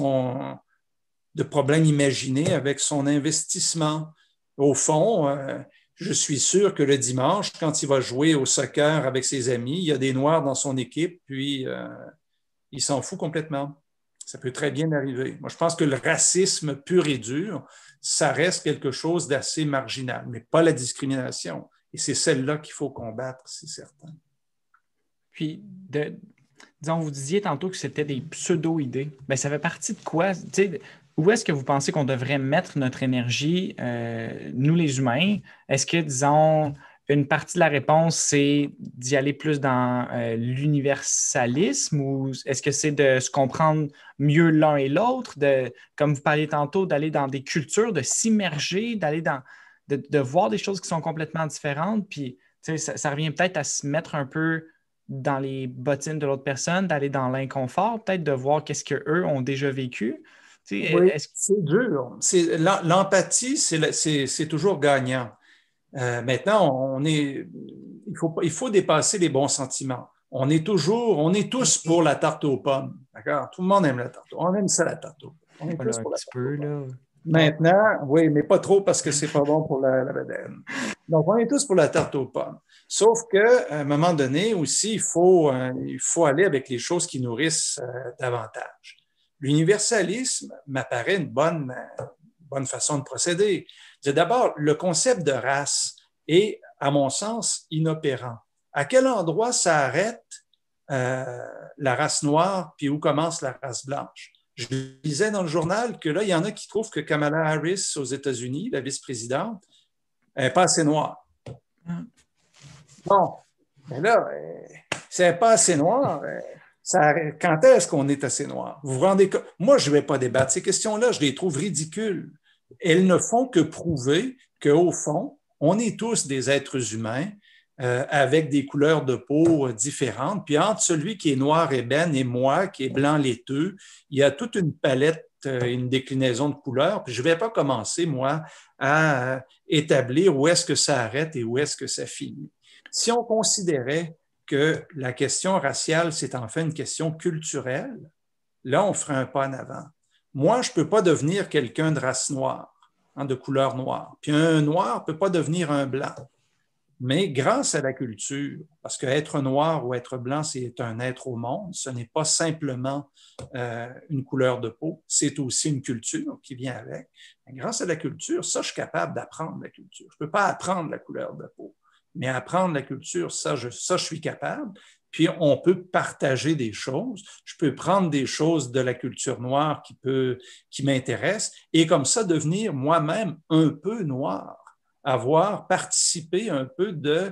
imaginés avec son investissement. Au fond, je suis sûr que le dimanche, quand il va jouer au soccer avec ses amis, il y a des Noirs dans son équipe, puis il s'en fout complètement. Ça peut très bien arriver. Moi, je pense que le racisme pur et dur, ça reste quelque chose d'assez marginal, mais pas la discrimination. Et c'est celle-là qu'il faut combattre, c'est certain. Puis, disons, vous disiez tantôt que c'était des pseudo-idées. Bien, ça fait partie de quoi? Où est-ce que vous pensez qu'on devrait mettre notre énergie, nous les humains? Est-ce que, disons, une partie de la réponse, c'est d'y aller plus dans l'universalisme ou est-ce que c'est de se comprendre mieux l'un et l'autre, comme vous parliez tantôt, d'aller dans des cultures, de s'immerger, de voir des choses qui sont complètement différentes, puis ça revient peut-être à se mettre un peu dans les bottines de l'autre personne, d'aller dans l'inconfort, peut-être de voir qu'est-ce qu'eux ont déjà vécu. Oui, c'est dur. L'empathie, c'est toujours gagnant. Maintenant, il faut dépasser les bons sentiments. On est tous pour la tarte aux pommes. D'accord? Tout le monde aime la tarte. On aime ça, la tarte aux pommes. On est tous pour la tarte aux pommes. Maintenant, oui, mais pas trop parce que c'est pas bon pour la bedaine. Donc, on est tous pour la tarte aux pommes. Sauf qu'à un moment donné aussi, il faut aller avec les choses qui nourrissent davantage. L'universalisme m'apparaît une bonne façon de procéder. D'abord, le concept de race est, à mon sens, inopérant. À quel endroit s'arrête la race noire, puis où commence la race blanche? Je lisais dans le journal que là, il y en a qui trouvent que Kamala Harris aux États-Unis, la vice-présidente, n'est pas assez noire. Bon, mais là, si elle n'est pas assez noire, quand est-ce qu'on est assez noir? Vous vous rendez compte? Moi, je ne vais pas débattre. Ces questions-là, je les trouve ridicules. Elles ne font que prouver qu'au fond, on est tous des êtres humains avec des couleurs de peau différentes. Puis entre celui qui est noir ébène et moi, qui est blanc laiteux, il y a toute une palette, une déclinaison de couleurs. Puis je ne vais pas commencer, moi, à établir où est-ce que ça arrête et où est-ce que ça finit. Si on considérait que la question raciale, c'est en fait une question culturelle, là, on ferait un pas en avant. Moi, je ne peux pas devenir quelqu'un de race noire, de couleur noire. Puis un noir ne peut pas devenir un blanc. Mais grâce à la culture, parce qu'être noir ou être blanc, c'est un être au monde, ce n'est pas simplement une couleur de peau, c'est aussi une culture qui vient avec. Mais grâce à la culture, ça, je suis capable d'apprendre la culture. Je ne peux pas apprendre la couleur de peau, mais apprendre la culture, ça, je suis capable. Puis, on peut partager des choses. Je peux prendre des choses de la culture noire qui m'intéressent et comme ça devenir moi-même un peu noir, avoir participé un peu de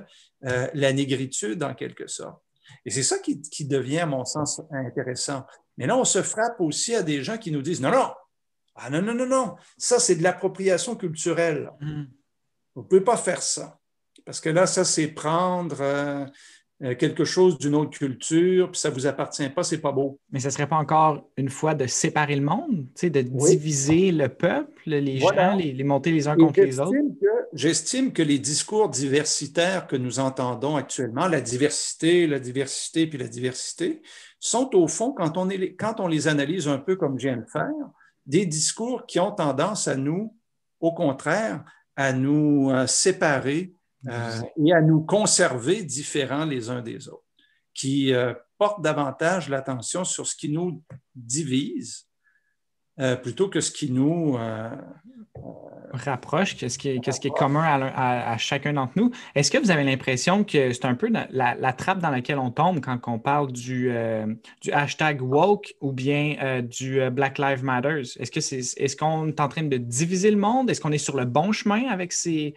la négritude en quelque sorte. Et c'est ça qui devient, à mon sens, intéressant. Mais là, on se frappe aussi à des gens qui nous disent non, non, ah, non, non, non, non, ça, c'est de l'appropriation culturelle. Vous ne pouvez pas faire ça. Parce que là, ça, c'est prendre quelque chose d'une autre culture, puis ça ne vous appartient pas, c'est pas beau. Mais ce ne serait pas encore une fois de séparer le monde, de diviser le peuple, les gens, les monter les uns contre les autres? J'estime que les discours diversitaires que nous entendons actuellement, la diversité, puis la diversité, sont au fond, quand on les analyse un peu comme je viens de faire, des discours qui ont tendance à nous, au contraire, à nous séparer et à nous conserver différents les uns des autres, qui portent davantage l'attention sur ce qui nous divise plutôt que ce qui nous rapproche, qu'est-ce qui est commun à chacun d'entre nous. Est-ce que vous avez l'impression que c'est un peu la trappe dans laquelle on tombe quand on parle du hashtag woke ou bien du Black Lives Matter? Est-ce qu'on est en train de diviser le monde? Est-ce qu'on est sur le bon chemin avec ces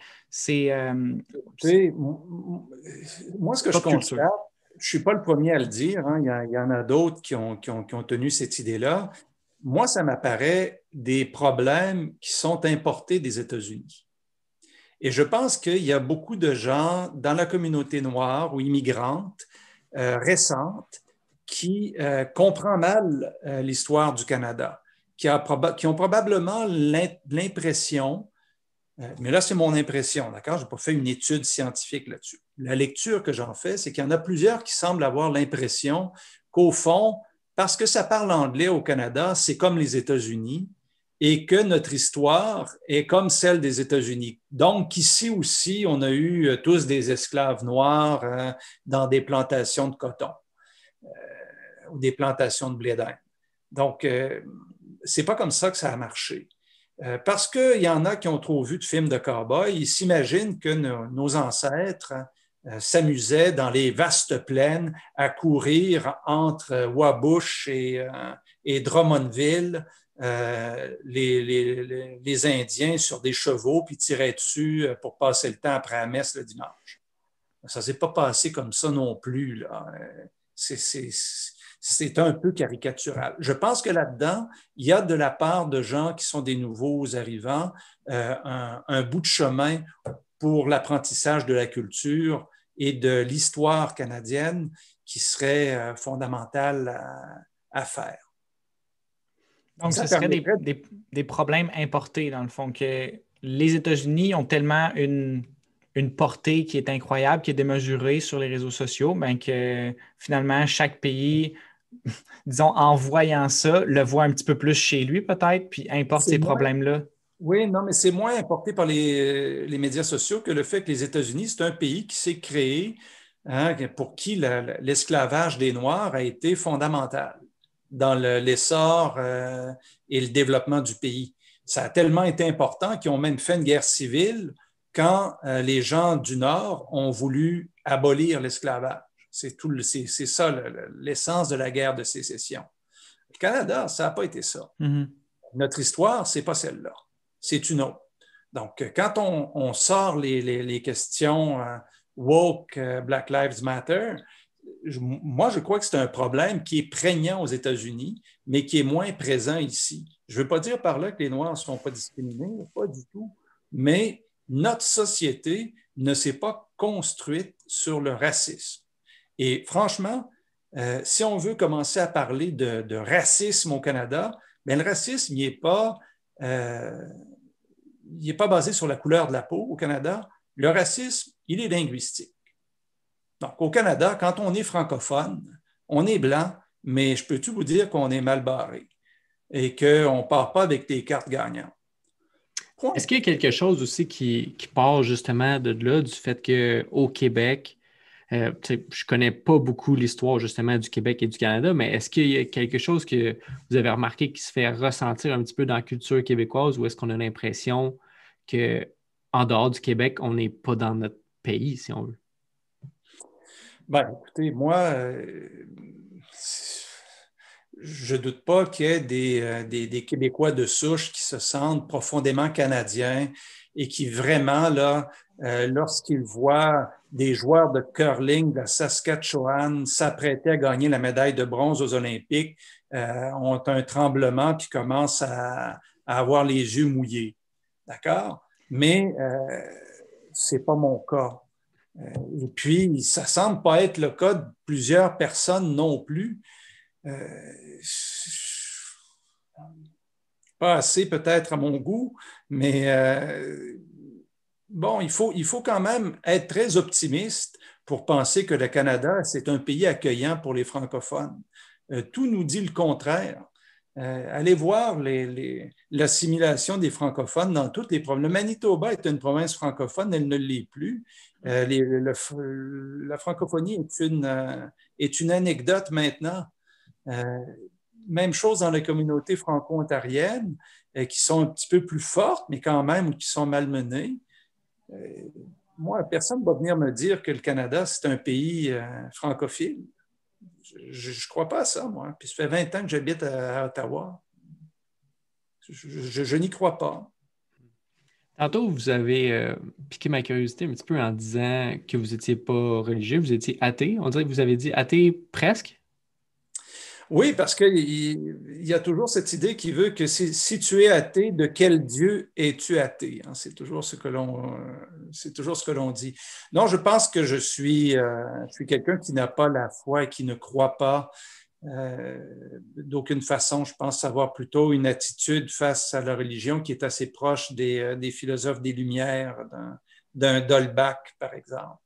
moi, ce que je constate, je ne suis pas le premier à le dire, hein, il y en a d'autres qui ont tenu cette idée-là. Moi, ça m'apparaît des problèmes qui sont importés des États-Unis. Et je pense qu'il y a beaucoup de gens dans la communauté noire ou immigrante récente qui comprennent mal l'histoire du Canada, qui ont probablement l'impression, mais là, c'est mon impression, d'accord? Je n'ai pas fait une étude scientifique là-dessus. La lecture que j'en fais, c'est qu'il y en a plusieurs qui semblent avoir l'impression qu'au fond, parce que ça parle anglais au Canada, c'est comme les États-Unis et que notre histoire est comme celle des États-Unis. Donc, ici aussi, on a eu tous des esclaves noirs dans des plantations de coton ou des plantations de blé d'Inde. Donc, c'est pas comme ça que ça a marché. Parce qu'il y en a qui ont trop vu de films de cow-boys, ils s'imaginent que nos ancêtres s'amusaient dans les vastes plaines à courir entre Wabush et Drummondville, les Indiens sur des chevaux, puis tiraient dessus pour passer le temps après la messe le dimanche. Ça ne s'est pas passé comme ça non plus, là. C'est un peu caricatural. Je pense que là-dedans, il y a de la part de gens qui sont des nouveaux arrivants un bout de chemin pour l'apprentissage de la culture et de l'histoire canadienne qui serait fondamental à faire. Donc, ce serait des problèmes importés, dans le fond, que les États-Unis ont tellement une portée qui est incroyable, qui est démesurée sur les réseaux sociaux, bien que finalement, chaque pays, disons, en voyant ça, le voit un petit peu plus chez lui peut-être, puis importe ces problèmes-là. Oui, non, mais c'est moins importé par les médias sociaux que le fait que les États-Unis, c'est un pays qui s'est créé, pour qui l'esclavage des Noirs a été fondamental dans l'essor et le développement du pays. Ça a tellement été important qu'ils ont même fait une guerre civile quand les gens du Nord ont voulu abolir l'esclavage. C'est ça l'essence de la guerre de sécession. Le Canada, ça n'a pas été ça. Mm-hmm. Notre histoire, ce n'est pas celle-là. C'est une autre. Donc, quand on sort les questions woke, Black Lives Matter, moi, je crois que c'est un problème qui est prégnant aux États-Unis, mais qui est moins présent ici. Je ne veux pas dire par là que les Noirs ne sont pas discriminés, pas du tout, mais notre société ne s'est pas construite sur le racisme. Et franchement, si on veut commencer à parler de racisme au Canada, bien, le racisme, il n'est pas basé sur la couleur de la peau au Canada. Le racisme, il est linguistique. Donc, au Canada, quand on est francophone, on est blanc, mais je peux-tu vous dire qu'on est mal barré et qu'on ne part pas avec des cartes gagnantes. Point. Est-ce qu'il y a quelque chose aussi qui part justement de là, du fait qu'au Québec, je ne connais pas beaucoup l'histoire justement du Québec et du Canada, mais est-ce qu'il y a quelque chose que vous avez remarqué qui se fait ressentir un petit peu dans la culture québécoise, ou est-ce qu'on a l'impression qu'en dehors du Québec, on n'est pas dans notre pays, si on veut? Bien, écoutez, moi, je ne doute pas qu'il y ait des Québécois de souche qui se sentent profondément canadiens et qui vraiment, là, lorsqu'ils voient des joueurs de curling de la Saskatchewan s'apprêter à gagner la médaille de bronze aux Olympiques, ont un tremblement puis commencent à avoir les yeux mouillés. D'accord? Mais ce n'est pas mon cas. Et puis, ça ne semble pas être le cas de plusieurs personnes non plus. Pas assez peut-être à mon goût, mais bon, il faut quand même être très optimiste pour penser que le Canada, c'est un pays accueillant pour les francophones. Tout nous dit le contraire. Allez voir l'assimilation des francophones dans toutes les provinces. Le Manitoba est une province francophone, elle ne l'est plus. La francophonie est une anecdote maintenant. Même chose dans les communautés franco-ontariennes, qui sont un petit peu plus fortes, mais quand même qui sont malmenées. Moi, personne ne va venir me dire que le Canada, c'est un pays francophile. Je ne crois pas à ça, moi. Puis ça fait 20 ans que j'habite à Ottawa. Je n'y crois pas. Tantôt, vous avez piqué ma curiosité un petit peu en disant que vous n'étiez pas religieux, vous étiez athée. On dirait que vous avez dit athée presque. Oui, parce qu'il y a toujours cette idée qui veut que si tu es athée, de quel Dieu es-tu athée? C'est toujours ce que l'on dit. Non, je pense que je suis quelqu'un qui n'a pas la foi et qui ne croit pas d'aucune façon. Je pense avoir plutôt une attitude face à la religion qui est assez proche des philosophes des Lumières, d'un d'Holbach, par exemple.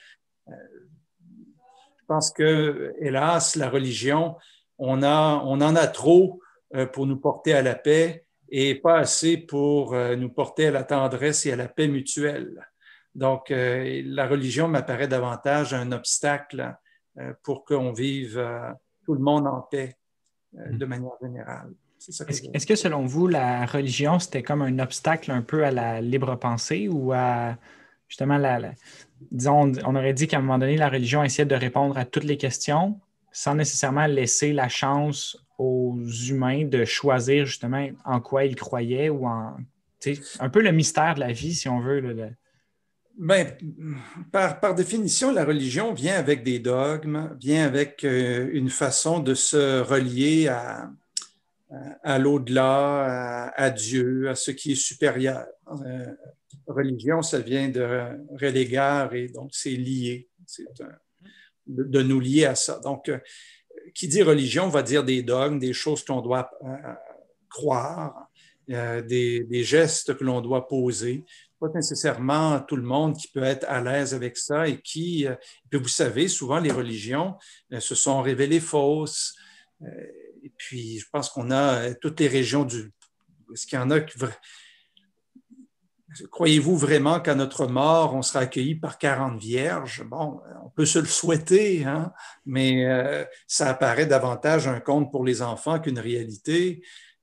Je pense que, hélas, la religion, on en a trop pour nous porter à la paix et pas assez pour nous porter à la tendresse et à la paix mutuelle. Donc, la religion m'apparaît davantage un obstacle pour qu'on vive tout le monde en paix de manière générale. Est-ce que selon vous, la religion, c'était comme un obstacle un peu à la libre pensée ou à justement disons, on aurait dit qu'à un moment donné, la religion essayait de répondre à toutes les questions sans nécessairement laisser la chance aux humains de choisir justement en quoi ils croyaient ou un peu le mystère de la vie, si on veut. Bien, par définition, la religion vient avec des dogmes, vient avec une façon de se relier à l'au-delà, à Dieu, à ce qui est supérieur. Religion, ça vient de relégar et donc c'est lié. De nous lier à ça. Donc, qui dit religion va dire des dogmes, des choses qu'on doit croire, des gestes que l'on doit poser. Pas nécessairement tout le monde qui peut être à l'aise avec ça et puis vous savez, souvent les religions se sont révélées fausses. Et puis, je pense qu'on a toutes les régions Est-ce qu'il y en a qui... Croyez-vous vraiment qu'à notre mort, on sera accueilli par 40 vierges? Bon, on peut se le souhaiter, mais ça apparaît davantage un conte pour les enfants qu'une réalité.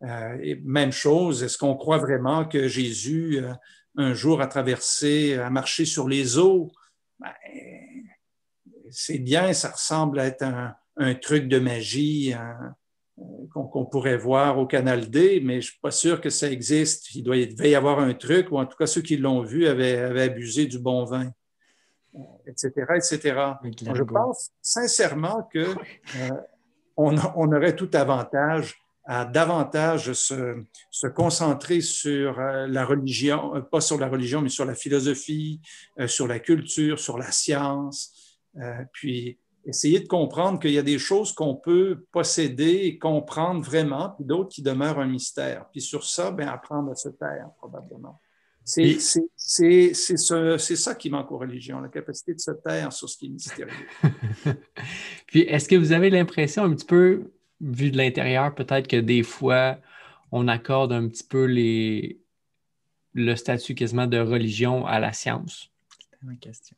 Et même chose, est-ce qu'on croit vraiment que Jésus, un jour, a marché sur les eaux? Ben, c'est bien, ça ressemble à être un truc de magie qu'on pourrait voir au Canal D, mais je ne suis pas sûr que ça existe. Il devait y avoir un truc, ou en tout cas ceux qui l'ont vu avaient abusé du bon vin, etc., etc. Donc, je pense sincèrement qu'on aurait tout avantage à davantage se concentrer sur la religion, pas sur la religion, mais sur la philosophie, sur la culture, sur la science, puis essayer de comprendre qu'il y a des choses qu'on peut posséder et comprendre vraiment, puis d'autres qui demeurent un mystère. Puis sur ça, bien, apprendre à se taire, probablement. C'est ça qui manque aux religions, la capacité de se taire sur ce qui est mystérieux. Puis, est-ce que vous avez l'impression un petit peu, vu de l'intérieur, peut-être que des fois, on accorde un petit peu le statut quasiment de religion à la science? C'est ma question.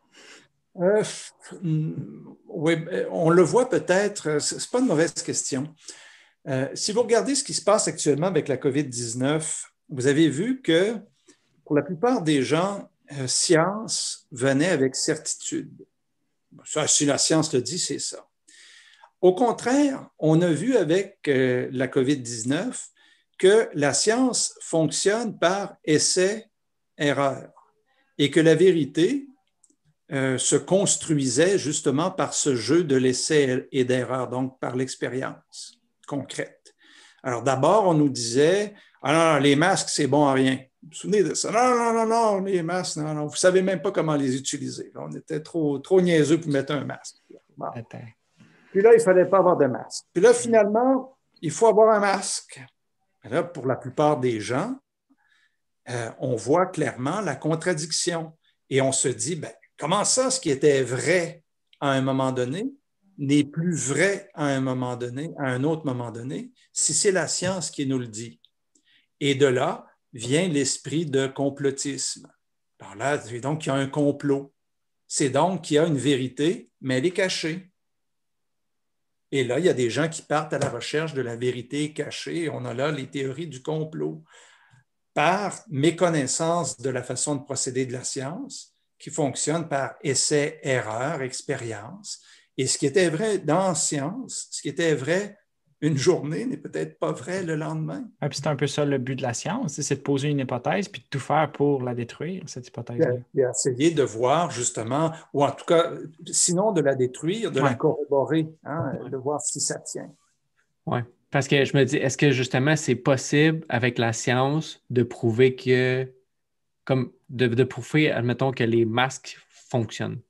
Oui, on le voit peut-être, c'est pas une mauvaise question. Si vous regardez ce qui se passe actuellement avec la COVID-19, vous avez vu que pour la plupart des gens, science venait avec certitude. Ça, si la science le dit, c'est ça. Au contraire, on a vu avec la COVID-19 que la science fonctionne par essai-erreur et que la vérité se construisait justement par ce jeu de l'essai et d'erreur, donc par l'expérience concrète. Alors d'abord, on nous disait « Ah non, les masques, c'est bon à rien ». Vous vous souvenez de ça? Non, les masques, non, vous ne savez même pas comment les utiliser. On était trop niaiseux pour mettre un masque. Bon. Puis là, il ne fallait pas avoir de masque. Puis là, finalement, il faut avoir un masque. Et là, pour la plupart des gens, on voit clairement la contradiction. Et on se dit, ben, comment ça, ce qui était vrai à un moment donné, n'est plus vrai à un moment donné, à un autre moment donné, si c'est la science qui nous le dit. Et de là vient l'esprit de complotisme. Alors là, c'est donc qu'il y a un complot. C'est donc qu'il y a une vérité, mais elle est cachée. Et là, il y a des gens qui partent à la recherche de la vérité cachée. On a là les théories du complot. Par méconnaissance de la façon de procéder de la science, qui fonctionne par essai, erreur, expérience. Et ce qui était vrai dans la science, ce qui était vrai une journée n'est peut-être pas vrai le lendemain. Ah, puis c'est un peu ça le but de la science, c'est de poser une hypothèse puis de tout faire pour la détruire, cette hypothèse-là. Et essayer de voir justement, ou en tout cas, sinon de la détruire, de la corroborer, hein, de voir si ça tient. Oui, parce que je me dis, est-ce que justement c'est possible avec la science de prouver que, comme de prouver, admettons, que les masques fonctionnent?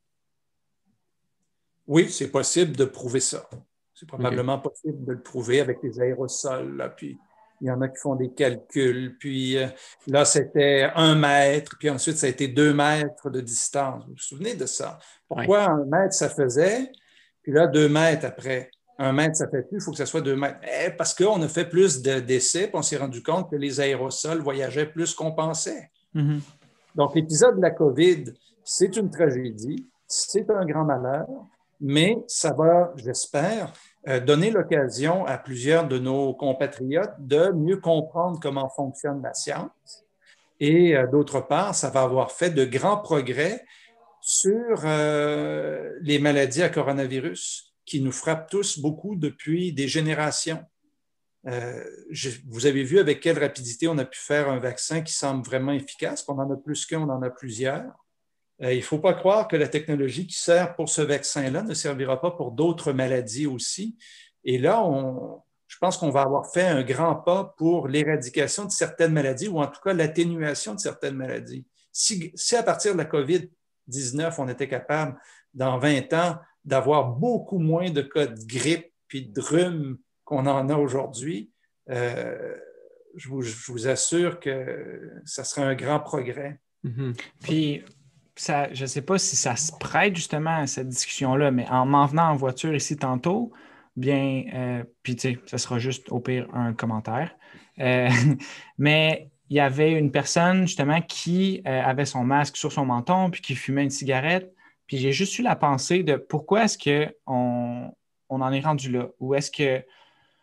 Oui, c'est possible de prouver ça. C'est probablement possible de le prouver avec les aérosols. Là, puis il y en a qui font des calculs. Puis là, c'était 1 mètre, puis ensuite, ça a été 2 mètres de distance. Vous vous souvenez de ça? Pourquoi 1 mètre, ça faisait? Puis là, 2 mètres après. 1 mètre, ça fait plus, il faut que ça soit 2 mètres. Parce qu'on a fait plus d'essais, puis on s'est rendu compte que les aérosols voyageaient plus qu'on pensait. Mm-hmm. Donc, l'épisode de la COVID, c'est une tragédie, c'est un grand malheur, mais ça va, j'espère, donner l'occasion à plusieurs de nos compatriotes de mieux comprendre comment fonctionne la science. Et d'autre part, ça va avoir fait de grands progrès sur les maladies à coronavirus qui nous frappent tous beaucoup depuis des générations. Vous avez vu avec quelle rapidité on a pu faire un vaccin qui semble vraiment efficace, qu'on en a plus qu'un, on en a plusieurs. Il ne faut pas croire que la technologie qui sert pour ce vaccin-là ne servira pas pour d'autres maladies aussi. Et là, je pense qu'on va avoir fait un grand pas pour l'éradication de certaines maladies ou en tout cas l'atténuation de certaines maladies. Si à partir de la COVID-19, on était capable, dans 20 ans, d'avoir beaucoup moins de cas de grippe puis de rhume qu'on en a aujourd'hui, je vous assure que ça serait un grand progrès. Mm-hmm. Puis, ça, je ne sais pas si ça se prête justement à cette discussion-là, mais en m'en venant en voiture ici tantôt, bien, puis tu sais, ça sera juste au pire un commentaire. Mais il y avait une personne justement qui avait son masque sur son menton puis qui fumait une cigarette. Puis j'ai juste eu la pensée de pourquoi est-ce qu'on en est rendu là? Ou est-ce que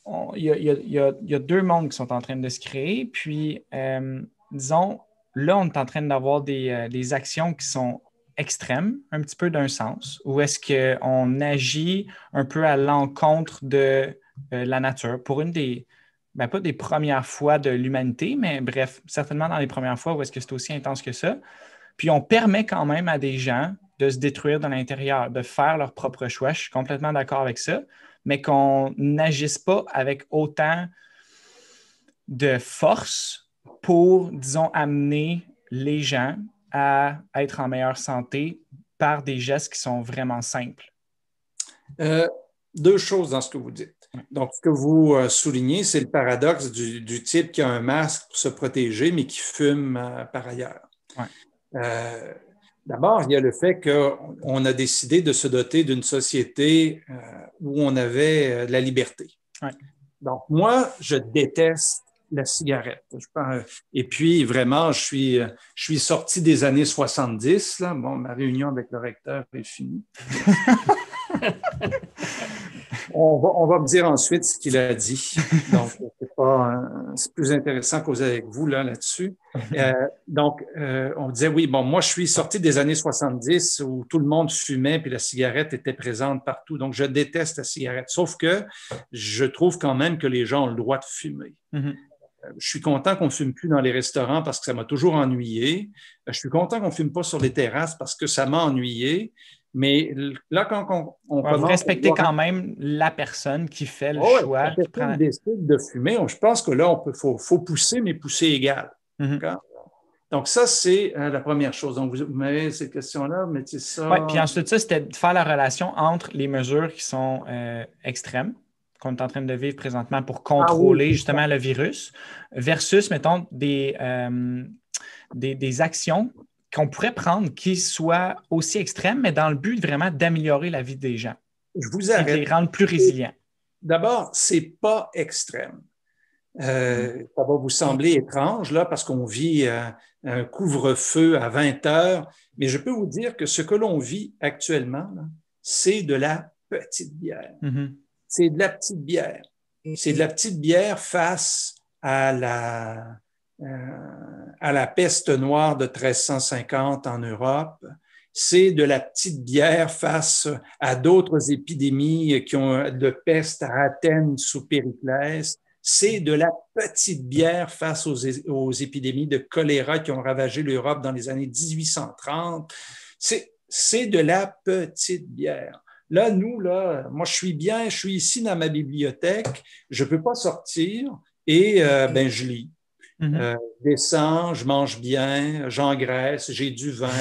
il y a deux mondes qui sont en train de se créer. Puis, disons, là, on est en train d'avoir des actions qui sont extrêmes, un petit peu d'un sens, où est-ce qu'on agit un peu à l'encontre de la nature pour une des, ben, pas des premières fois de l'humanité, mais bref, certainement dans les premières fois où est-ce que c'est aussi intense que ça. Puis on permet quand même à des gens de se détruire de l'intérieur, de faire leur propre choix. Je suis complètement d'accord avec ça, mais qu'on n'agisse pas avec autant de force pour, disons, amener les gens à être en meilleure santé par des gestes qui sont vraiment simples. Deux choses dans ce que vous dites. Donc, ce que vous soulignez, c'est le paradoxe du type qui a un masque pour se protéger, mais qui fume par ailleurs. Ouais. D'abord, il y a le fait qu'on a décidé de se doter d'une société où on avait de la liberté. Ouais. Donc, moi, je déteste la cigarette. Et puis, vraiment, je suis sorti des années 70. Là. Bon, ma réunion avec le recteur est finie. On va me dire ensuite ce qu'il a dit. Donc, c'est plus intéressant de causer avec vous là-dessus. Donc, on disait, oui, bon, moi, je suis sorti des années 70 où tout le monde fumait puis la cigarette était présente partout. Donc, je déteste la cigarette. Sauf que je trouve quand même que les gens ont le droit de fumer. Mm-hmm. Je suis content qu'on ne fume plus dans les restaurants parce que ça m'a toujours ennuyé. Je suis content qu'on ne fume pas sur les terrasses parce que ça m'a ennuyé. Mais là, quand on commence... Vous respectez quand même la personne qui fait le choix. La personne décide de fumer. Je pense que là, faut pousser, mais pousser égal. Mm-hmm. Donc, ça, c'est la première chose. Donc, vous m'avez cette question-là, mais c'est ça... Oui, puis ensuite, ça, c'était de faire la relation entre les mesures qui sont extrêmes, qu'on est en train de vivre présentement pour contrôler justement le virus, versus, mettons, des actions qu'on pourrait prendre qui soient aussi extrêmes, mais dans le but vraiment d'améliorer la vie des gens. Je vous arrête. Et de les rendre plus résilients. D'abord, ce n'est pas extrême. Ça va vous sembler étrange, là, parce qu'on vit un couvre-feu à 20 heures, mais je peux vous dire que ce que l'on vit actuellement, c'est de la petite bière. Mm-hmm. C'est de la petite bière. C'est de la petite bière face à la peste noire de 1350 en Europe. C'est de la petite bière face à d'autres épidémies qui ont de peste à Athènes sous Périclès. C'est de la petite bière face aux épidémies de choléra qui ont ravagé l'Europe dans les années 1830. C'est de la petite bière. Là, moi, je suis bien, je suis ici dans ma bibliothèque, je ne peux pas sortir et je lis. Mm-hmm. Je descends, je mange bien, j'engraisse, j'ai du vin.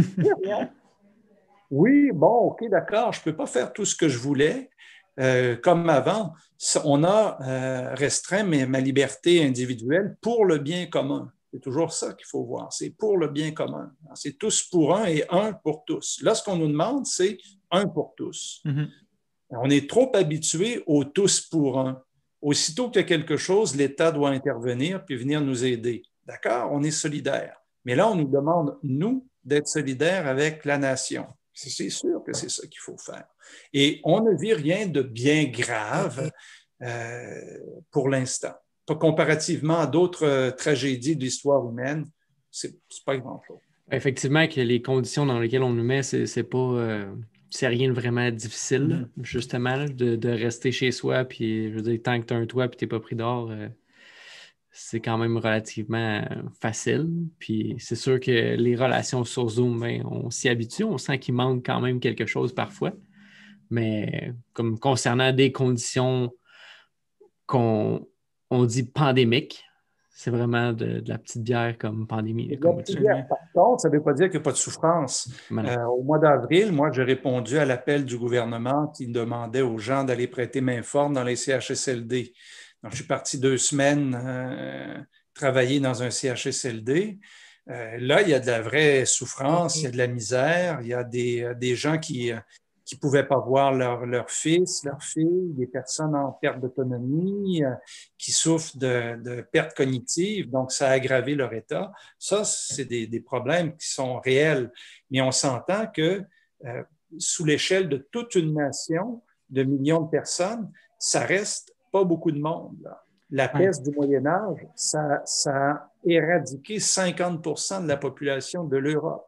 Oui, bon, OK, d'accord, je ne peux pas faire tout ce que je voulais. Comme avant, on a restreint ma liberté individuelle pour le bien commun. C'est toujours ça qu'il faut voir, c'est pour le bien commun. C'est tous pour un et un pour tous. Là, ce qu'on nous demande, c'est un pour tous. Mm-hmm. On est trop habitué au tous pour un. Aussitôt qu'il y a quelque chose, l'État doit intervenir puis venir nous aider. D'accord? On est solidaires. Mais là, on nous demande, nous, d'être solidaires avec la nation. C'est sûr que c'est ça qu'il faut faire. Et on ne vit rien de bien grave pour l'instant. Comparativement à d'autres tragédies de l'histoire humaine, c'est pas grand-chose. Effectivement, que les conditions dans lesquelles on nous met, c'est pas... c'est rien de vraiment difficile, justement, de rester chez soi. Puis, je veux dire, tant que tu as un toit et que tu n'es pas pris dehors, c'est quand même relativement facile. Puis, c'est sûr que les relations sur Zoom, ben, on s'y habitue. On sent qu'il manque quand même quelque chose parfois. Mais comme concernant des conditions qu'on dit pandémiques, c'est vraiment de la petite bière comme pandémie. Par contre, ça ne veut pas dire qu'il n'y a pas de souffrance. Au mois d'avril, moi, j'ai répondu à l'appel du gouvernement qui demandait aux gens d'aller prêter main forte dans les CHSLD. Donc, je suis parti 2 semaines travailler dans un CHSLD. Là, il y a de la vraie souffrance, il y a de la misère, il y a des gens qui ne pouvaient pas voir leur fils, leur fille, des personnes en perte d'autonomie, qui souffrent de perte cognitive, donc ça a aggravé leur état. Ça, c'est des problèmes qui sont réels. Mais on s'entend que sous l'échelle de toute une nation, de millions de personnes, ça reste pas beaucoup de monde, là. La peste du Moyen Âge, ça a éradiqué 50% de la population de l'Europe.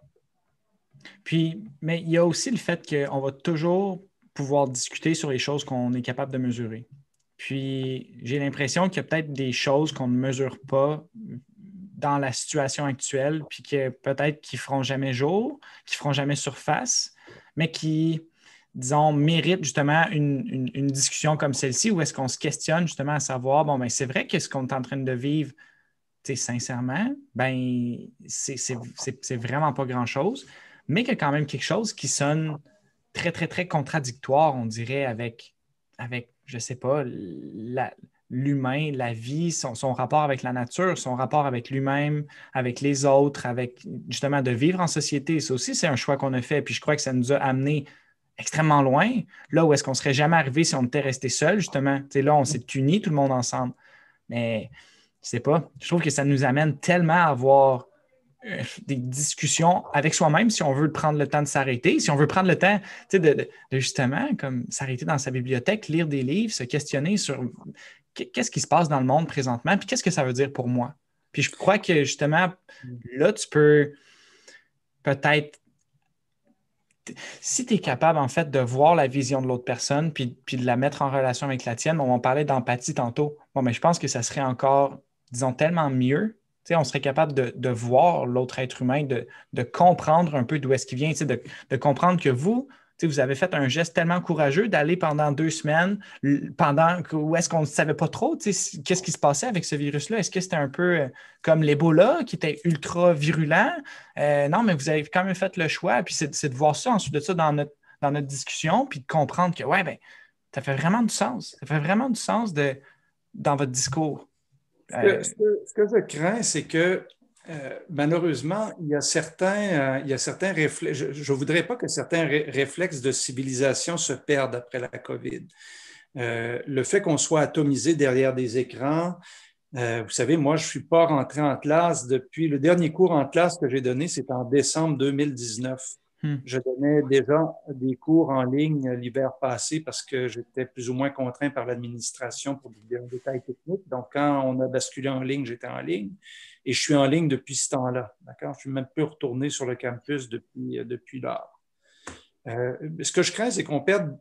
Puis, mais il y a aussi le fait qu'on va toujours pouvoir discuter sur les choses qu'on est capable de mesurer. Puis, j'ai l'impression qu'il y a peut-être des choses qu'on ne mesure pas dans la situation actuelle, puis que peut-être qu'ils ne feront jamais jour, qui ne feront jamais surface, mais qui, disons, méritent justement une discussion comme celle-ci, où est-ce qu'on se questionne justement à savoir, bon, ben c'est vrai que ce qu'on est en train de vivre, sincèrement, ben c'est vraiment pas grand-chose, mais qu'il y a quand même quelque chose qui sonne très, très, très contradictoire, on dirait, avec je sais pas, l'humain, la vie, son rapport avec la nature, son rapport avec lui-même, avec les autres, avec justement de vivre en société. Ça aussi, c'est un choix qu'on a fait. Puis je crois que ça nous a amené extrêmement loin, là où est-ce qu'on ne serait jamais arrivé si on était resté seul, justement. Là, on s'est unis, tout le monde ensemble. Mais je sais pas, je trouve que ça nous amène tellement à avoir des discussions avec soi-même si on veut prendre le temps de s'arrêter, si on veut prendre le temps de justement comme s'arrêter dans sa bibliothèque, lire des livres, se questionner sur qu'est-ce qui se passe dans le monde présentement, puis qu'est-ce que ça veut dire pour moi. Puis je crois que justement, là, tu peux peut-être, si tu es capable en fait de voir la vision de l'autre personne, puis de la mettre en relation avec la tienne, on parlait d'empathie tantôt, bon, mais je pense que ça serait encore, disons, tellement mieux. On serait capable de voir l'autre être humain, de comprendre un peu d'où est-ce qu'il vient, de comprendre que vous avez fait un geste tellement courageux d'aller pendant 2 semaines, où est-ce qu'on ne savait pas trop, qu'est-ce qui se passait avec ce virus-là? Est-ce que c'était un peu comme l'Ebola, qui était ultra virulent? Non, mais vous avez quand même fait le choix, puis c'est de voir ça ensuite de ça dans notre discussion, puis de comprendre que, ouais, ben, ça fait vraiment du sens. Ça fait vraiment du sens dans votre discours. Ce que je crains, c'est que malheureusement, il y a certains réflexes. Je ne voudrais pas que certains réflexes de civilisation se perdent après la COVID. Le fait qu'on soit atomisé derrière des écrans, vous savez, moi, je ne suis pas rentré en classe depuis le dernier cours en classe que j'ai donné, c'est en décembre 2019. Je donnais déjà des cours en ligne l'hiver passé parce que j'étais plus ou moins contraint par l'administration pour des détails techniques. Donc, quand on a basculé en ligne, j'étais en ligne et je suis en ligne depuis ce temps-là. D'accord? Je ne suis même plus retourné sur le campus depuis lors. Ce que je crains, c'est qu'on perde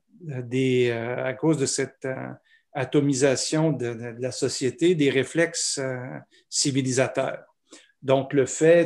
à cause de cette atomisation de la société, des réflexes civilisateurs. Donc, le fait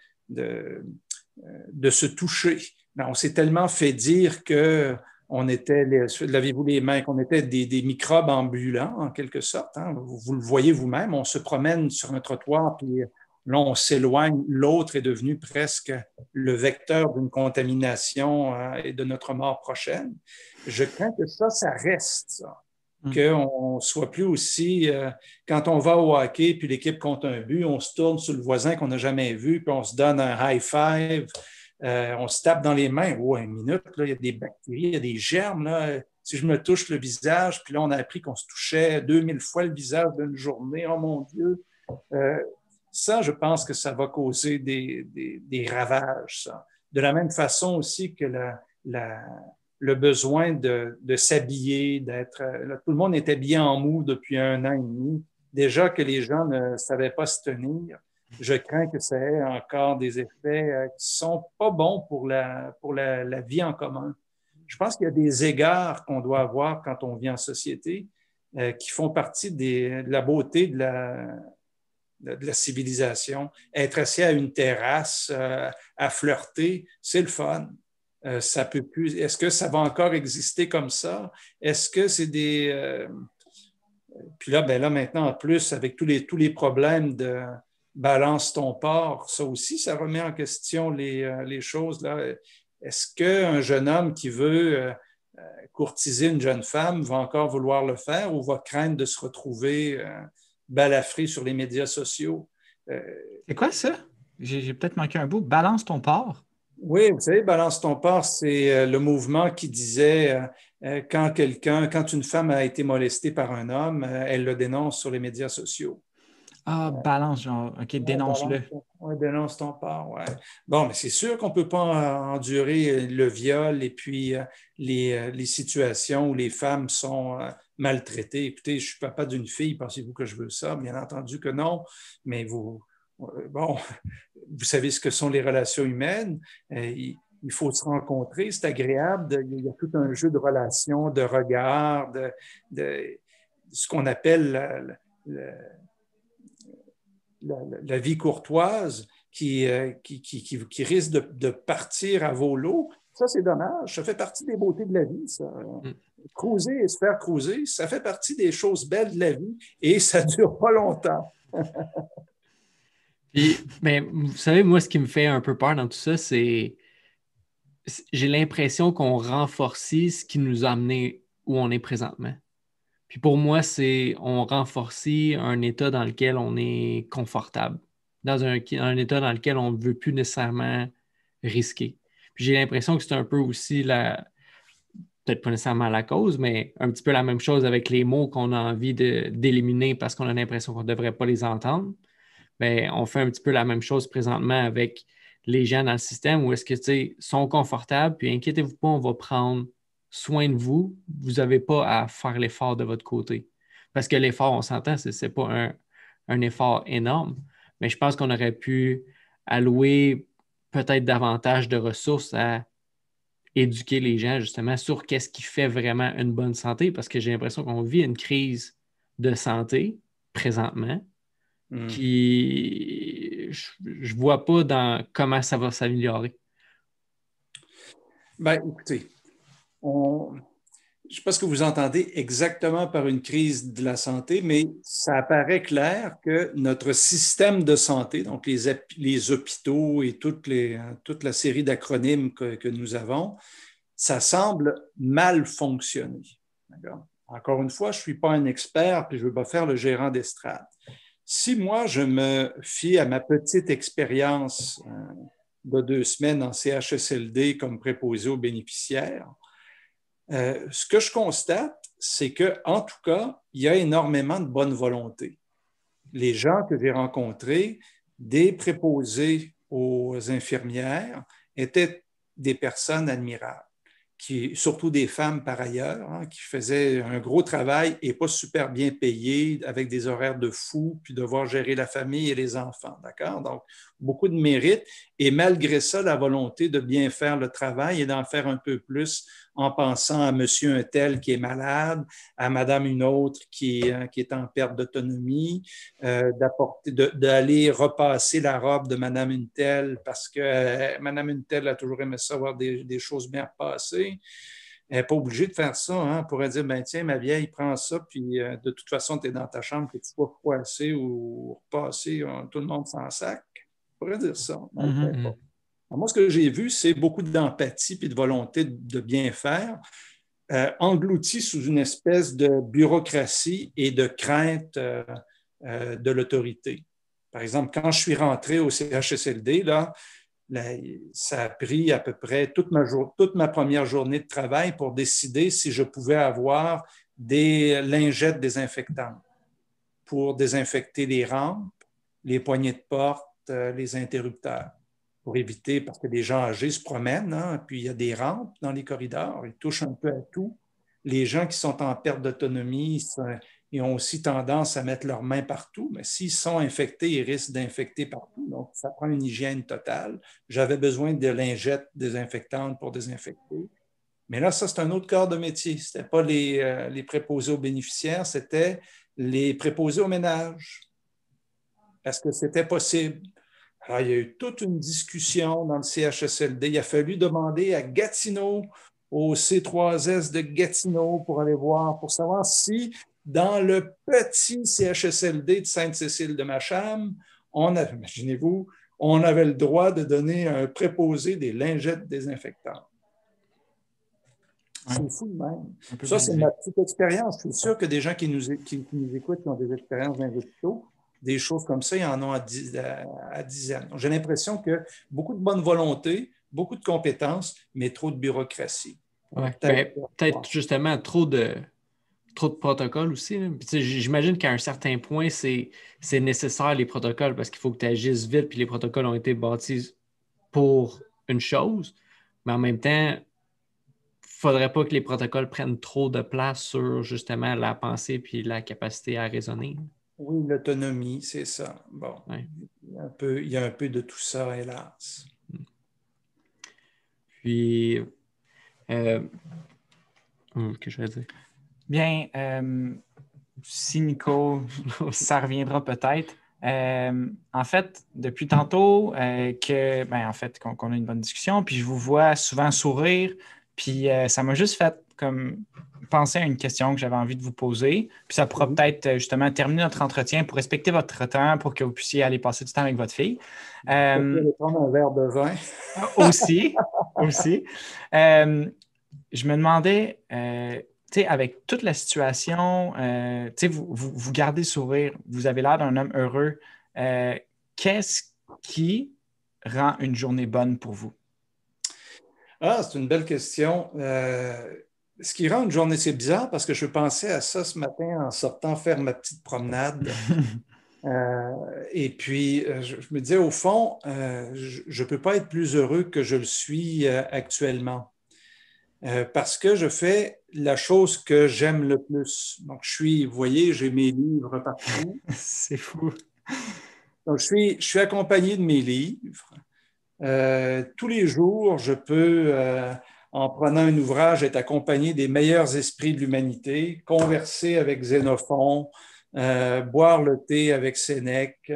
de se toucher. On s'est tellement fait dire qu'on était, lavez-vous les mains, qu'on était des microbes ambulants, en quelque sorte. Hein. Vous le voyez vous-même, on se promène sur un trottoir, puis là, on s'éloigne. L'autre est devenu presque le vecteur d'une contamination et de notre mort prochaine. Je crains que ça reste, ça. Qu'on ne soit plus aussi... quand on va au hockey, puis l'équipe compte un but, on se tourne sur le voisin qu'on n'a jamais vu, puis on se donne un high five, on se tape dans les mains. Oh, une minute, là, il y a des bactéries, il y a des germes. Là. Si je me touche le visage, puis là, on a appris qu'on se touchait 2000 fois le visage d'une journée. Oh mon Dieu! Ça, je pense que ça va causer des ravages, ça. De la même façon aussi que le besoin de s'habiller, tout le monde est habillé en mou depuis 1 an et demi. Déjà que les gens ne savaient pas se tenir, je crains que ça ait encore des effets qui sont pas bons pour la vie en commun. Je pense qu'il y a des égards qu'on doit avoir quand on vit en société qui font partie de la beauté de la civilisation. Être assis à une terrasse, à flirter, c'est le fun. Ça peut plus. Est-ce que ça va encore exister comme ça? Est-ce que c'est des... Puis là, là, maintenant, en plus, avec tous les problèmes de balance ton porc, ça aussi, ça remet en question les choses. Là. Est-ce qu'un jeune homme qui veut courtiser une jeune femme va encore vouloir le faire ou va craindre de se retrouver balafré sur les médias sociaux? C'est quoi ça? J'ai peut-être manqué un bout. Balance ton porc? Oui, vous savez, Balance ton porc, c'est le mouvement qui disait quand une femme a été molestée par un homme, elle le dénonce sur les médias sociaux. Ah, balance, genre, OK, dénonce-le. Ouais, dénonce ton part, ouais. Bon, mais c'est sûr qu'on ne peut pas endurer le viol et puis les situations où les femmes sont maltraitées. Écoutez, je suis papa d'une fille, pensez-vous que je veux ça? Bien entendu que non, mais bon, vous savez ce que sont les relations humaines. Il faut se rencontrer, c'est agréable. Il y a tout un jeu de relations, de regards, de ce qu'on appelle la vie courtoise qui risque de partir à vos lots. Ça, c'est dommage. Ça fait partie des beautés de la vie, ça. Cruiser et se faire cruiser, ça fait partie des choses belles de la vie et ça ne dure pas longtemps. Puis, ben, vous savez, moi, ce qui me fait un peu peur dans tout ça, c'est j'ai l'impression qu'on renforcit ce qui nous a amené où on est présentement. Puis pour moi, c'est on renforcit un état dans lequel on est confortable, dans un état dans lequel on ne veut plus nécessairement risquer. Puis j'ai l'impression que c'est un peu aussi peut-être pas nécessairement la cause, mais un petit peu la même chose avec les mots qu'on a envie d'éliminer parce qu'on a l'impression qu'on ne devrait pas les entendre. Bien, on fait un petit peu la même chose présentement avec les gens dans le système où est-ce que, tu sais, sont confortables, puis inquiétez-vous pas, on va prendre soin de vous. Vous n'avez pas à faire l'effort de votre côté. Parce que l'effort, on s'entend, ce n'est pas un effort énorme, mais je pense qu'on aurait pu allouer peut-être davantage de ressources à éduquer les gens justement sur qu'est-ce qui fait vraiment une bonne santé, parce que j'ai l'impression qu'on vit une crise de santé présentement qui je ne vois pas dans comment ça va s'améliorer. Bien, écoutez, je ne sais pas ce que vous entendez exactement par une crise de la santé, mais ça apparaît clair que notre système de santé, donc les hôpitaux et toute la série d'acronymes que nous avons, ça semble mal fonctionner. D'accord? Encore une fois, je ne suis pas un expert, puis je ne veux pas faire le gérant d'estrade. Si moi, je me fie à ma petite expérience de 2 semaines en CHSLD comme préposé aux bénéficiaires, ce que je constate, c'est qu'en tout cas, il y a énormément de bonne volonté. Les gens que j'ai rencontrés, des préposés aux infirmières, étaient des personnes admirables. Surtout des femmes par ailleurs, hein, qui faisaient un gros travail et pas super bien payés, avec des horaires de fou, puis devoir gérer la famille et les enfants, d'accord? Donc, beaucoup de mérite et malgré ça, la volonté de bien faire le travail et d'en faire un peu plus en pensant à monsieur un tel qui est malade, à madame une autre qui est en perte d'autonomie, d'aller repasser la robe de madame une telle parce que madame une telle a toujours aimé savoir des choses bien repassées. Elle n'est pas obligée de faire ça. Hein. Elle pourrait dire, ben, tiens, ma vieille, prends ça, puis de toute façon, tu es dans ta chambre, que tu sois froissé ou repassé, tout le monde s'en sac. On pourrait dire ça. Alors, moi, ce que j'ai vu, c'est beaucoup d'empathie et de volonté de bien faire, englouti sous une espèce de bureaucratie et de crainte de l'autorité. Par exemple, quand je suis rentré au CHSLD, là, ça a pris à peu près toute ma première journée de travail pour décider si je pouvais avoir des lingettes désinfectantes pour désinfecter les rampes, les poignées de porte, les interrupteurs, pour éviter, parce que les gens âgés se promènent, hein, puis il y a des rampes dans les corridors, ils touchent un peu à tout. Les gens qui sont en perte d'autonomie, ils ont aussi tendance à mettre leurs mains partout, mais s'ils sont infectés, ils risquent d'infecter partout. Donc, ça prend une hygiène totale. J'avais besoin de lingettes désinfectantes pour désinfecter. Mais là, ça, c'est un autre corps de métier. Ce n'était pas les préposés aux bénéficiaires, c'était les préposés au ménage. Est-ce que c'était possible? Alors, il y a eu toute une discussion dans le CHSLD. Il a fallu demander à Gatineau, au C3S de Gatineau, pour aller voir, pour savoir si dans le petit CHSLD de Sainte-Cécile-de-Macham, imaginez-vous, on avait le droit de donner à un préposé des lingettes désinfectantes. C'est fou de même. Ça, c'est ma petite expérience. Je suis sûr que des gens qui nous écoutent, qui ont des expériences dans les hôpitaux, des choses comme ça, ils en ont à dizaines. J'ai l'impression que beaucoup de bonne volonté, beaucoup de compétences, mais trop de bureaucratie. Ouais. Peut-être justement trop trop de protocoles aussi. Là. Puis, tu sais, j'imagine qu'à un certain point, c'est nécessaire les protocoles parce qu'il faut que tu agisses vite, puis les protocoles ont été bâtis pour une chose, mais en même temps, il ne faudrait pas que les protocoles prennent trop de place sur justement la pensée puis la capacité à raisonner. Oui, l'autonomie, c'est ça. Bon, Ouais. il y a un peu de tout ça, hélas. Puis, que je vais dire? Bien, si Nico, ça reviendra peut-être. En fait, depuis tantôt qu'on a une bonne discussion, puis je vous vois souvent sourire, puis ça m'a juste fait comme penser à une question que j'avais envie de vous poser, puis ça pourra peut-être justement terminer notre entretien pour respecter votre temps, pour que vous puissiez aller passer du temps avec votre fille. Je vais prendre un verre de vin. Aussi. Je me demandais, tu sais, avec toute la situation, tu sais, vous gardez le sourire, vous avez l'air d'un homme heureux. Qu'est-ce qui rend une journée bonne pour vous? Ah, c'est une belle question. Ce qui rend une journée, c'est bizarre parce que je pensais à ça ce matin en sortant faire ma petite promenade. Et puis, je me disais, au fond, je ne peux pas être plus heureux que je le suis actuellement. Parce que je fais la chose que j'aime le plus. Donc, vous voyez, j'ai mes livres partout. C'est fou. Donc, je suis accompagné de mes livres. Tous les jours, je peux, en prenant un ouvrage, être accompagné des meilleurs esprits de l'humanité, converser avec Xénophon, boire le thé avec Sénèque,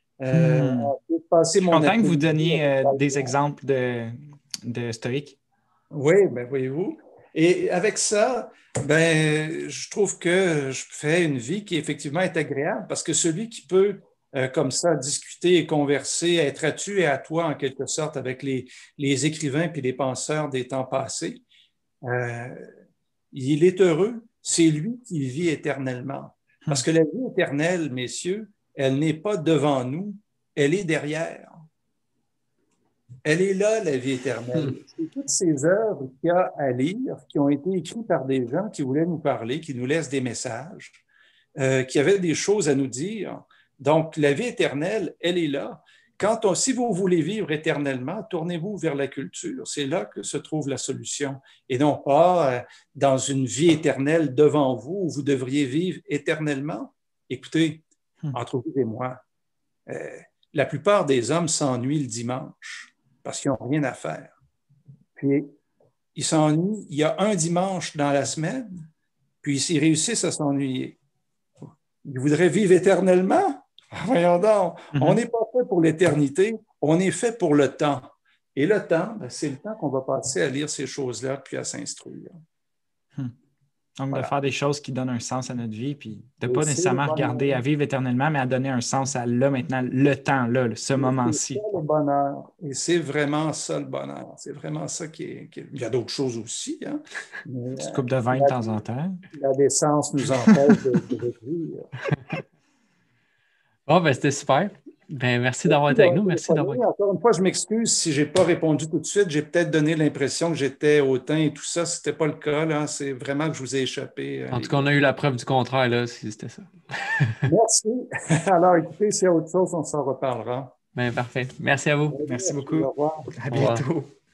passer Je suis mon content que vous après-midi donniez avec des exemples de stoïques. Oui, ben voyez-vous. Et avec ça, ben, je trouve que je fais une vie qui effectivement est agréable parce que celui qui peut, comme ça, discuter et converser, être à tu et à toi en quelque sorte avec les écrivains puis les penseurs des temps passés, euh, il est heureux. C'est lui qui vit éternellement. Parce que la vie éternelle, messieurs, elle n'est pas devant nous, elle est derrière. Elle est là, la vie éternelle. C'est toutes ces œuvres qu'il y a à lire, qui ont été écrites par des gens qui voulaient nous parler, qui nous laissent des messages, qui avaient des choses à nous dire. Donc, la vie éternelle, elle est là. Si vous voulez vivre éternellement, tournez-vous vers la culture. C'est là que se trouve la solution. Et non pas dans une vie éternelle devant vous, où vous devriez vivre éternellement. Écoutez, entre vous et moi, la plupart des hommes s'ennuient le dimanche parce qu'ils n'ont rien à faire. Puis, ils s'ennuient. Il y a un dimanche dans la semaine, puis ils réussissent à s'ennuyer. Ils voudraient vivre éternellement? Voyons donc. On n'est pas fait pour l'éternité, on est fait pour le temps. Et le temps, ben, c'est le temps qu'on va passer à lire ces choses-là, puis à s'instruire. Donc, Voilà. de faire des choses qui donnent un sens à notre vie, puis de ne pas nécessairement regarder à vivre éternellement, mais à donner un sens à là, maintenant, le temps, là, ce moment-ci. C'est ça le bonheur. Et c'est vraiment ça le bonheur. C'est vraiment ça qui est... Il y a d'autres choses aussi. Hein? Une petite coupe de vin de temps en temps. La décence nous empêche de vivre. Bon, ben c'était super. Ben, merci d'avoir été avec nous. Merci d'avoir. Encore une fois, je m'excuse si je n'ai pas répondu tout de suite. J'ai peut-être donné l'impression que j'étais hautain et tout ça. Ce n'était pas le cas. Là. C'est vraiment que je vous ai échappé. En tout cas, on a eu la preuve du contraire, là, si c'était ça. Merci. Alors, écoutez, s'il y a autre chose, on s'en reparlera. Ben, parfait. Merci à vous. Merci beaucoup. Au revoir. À bientôt.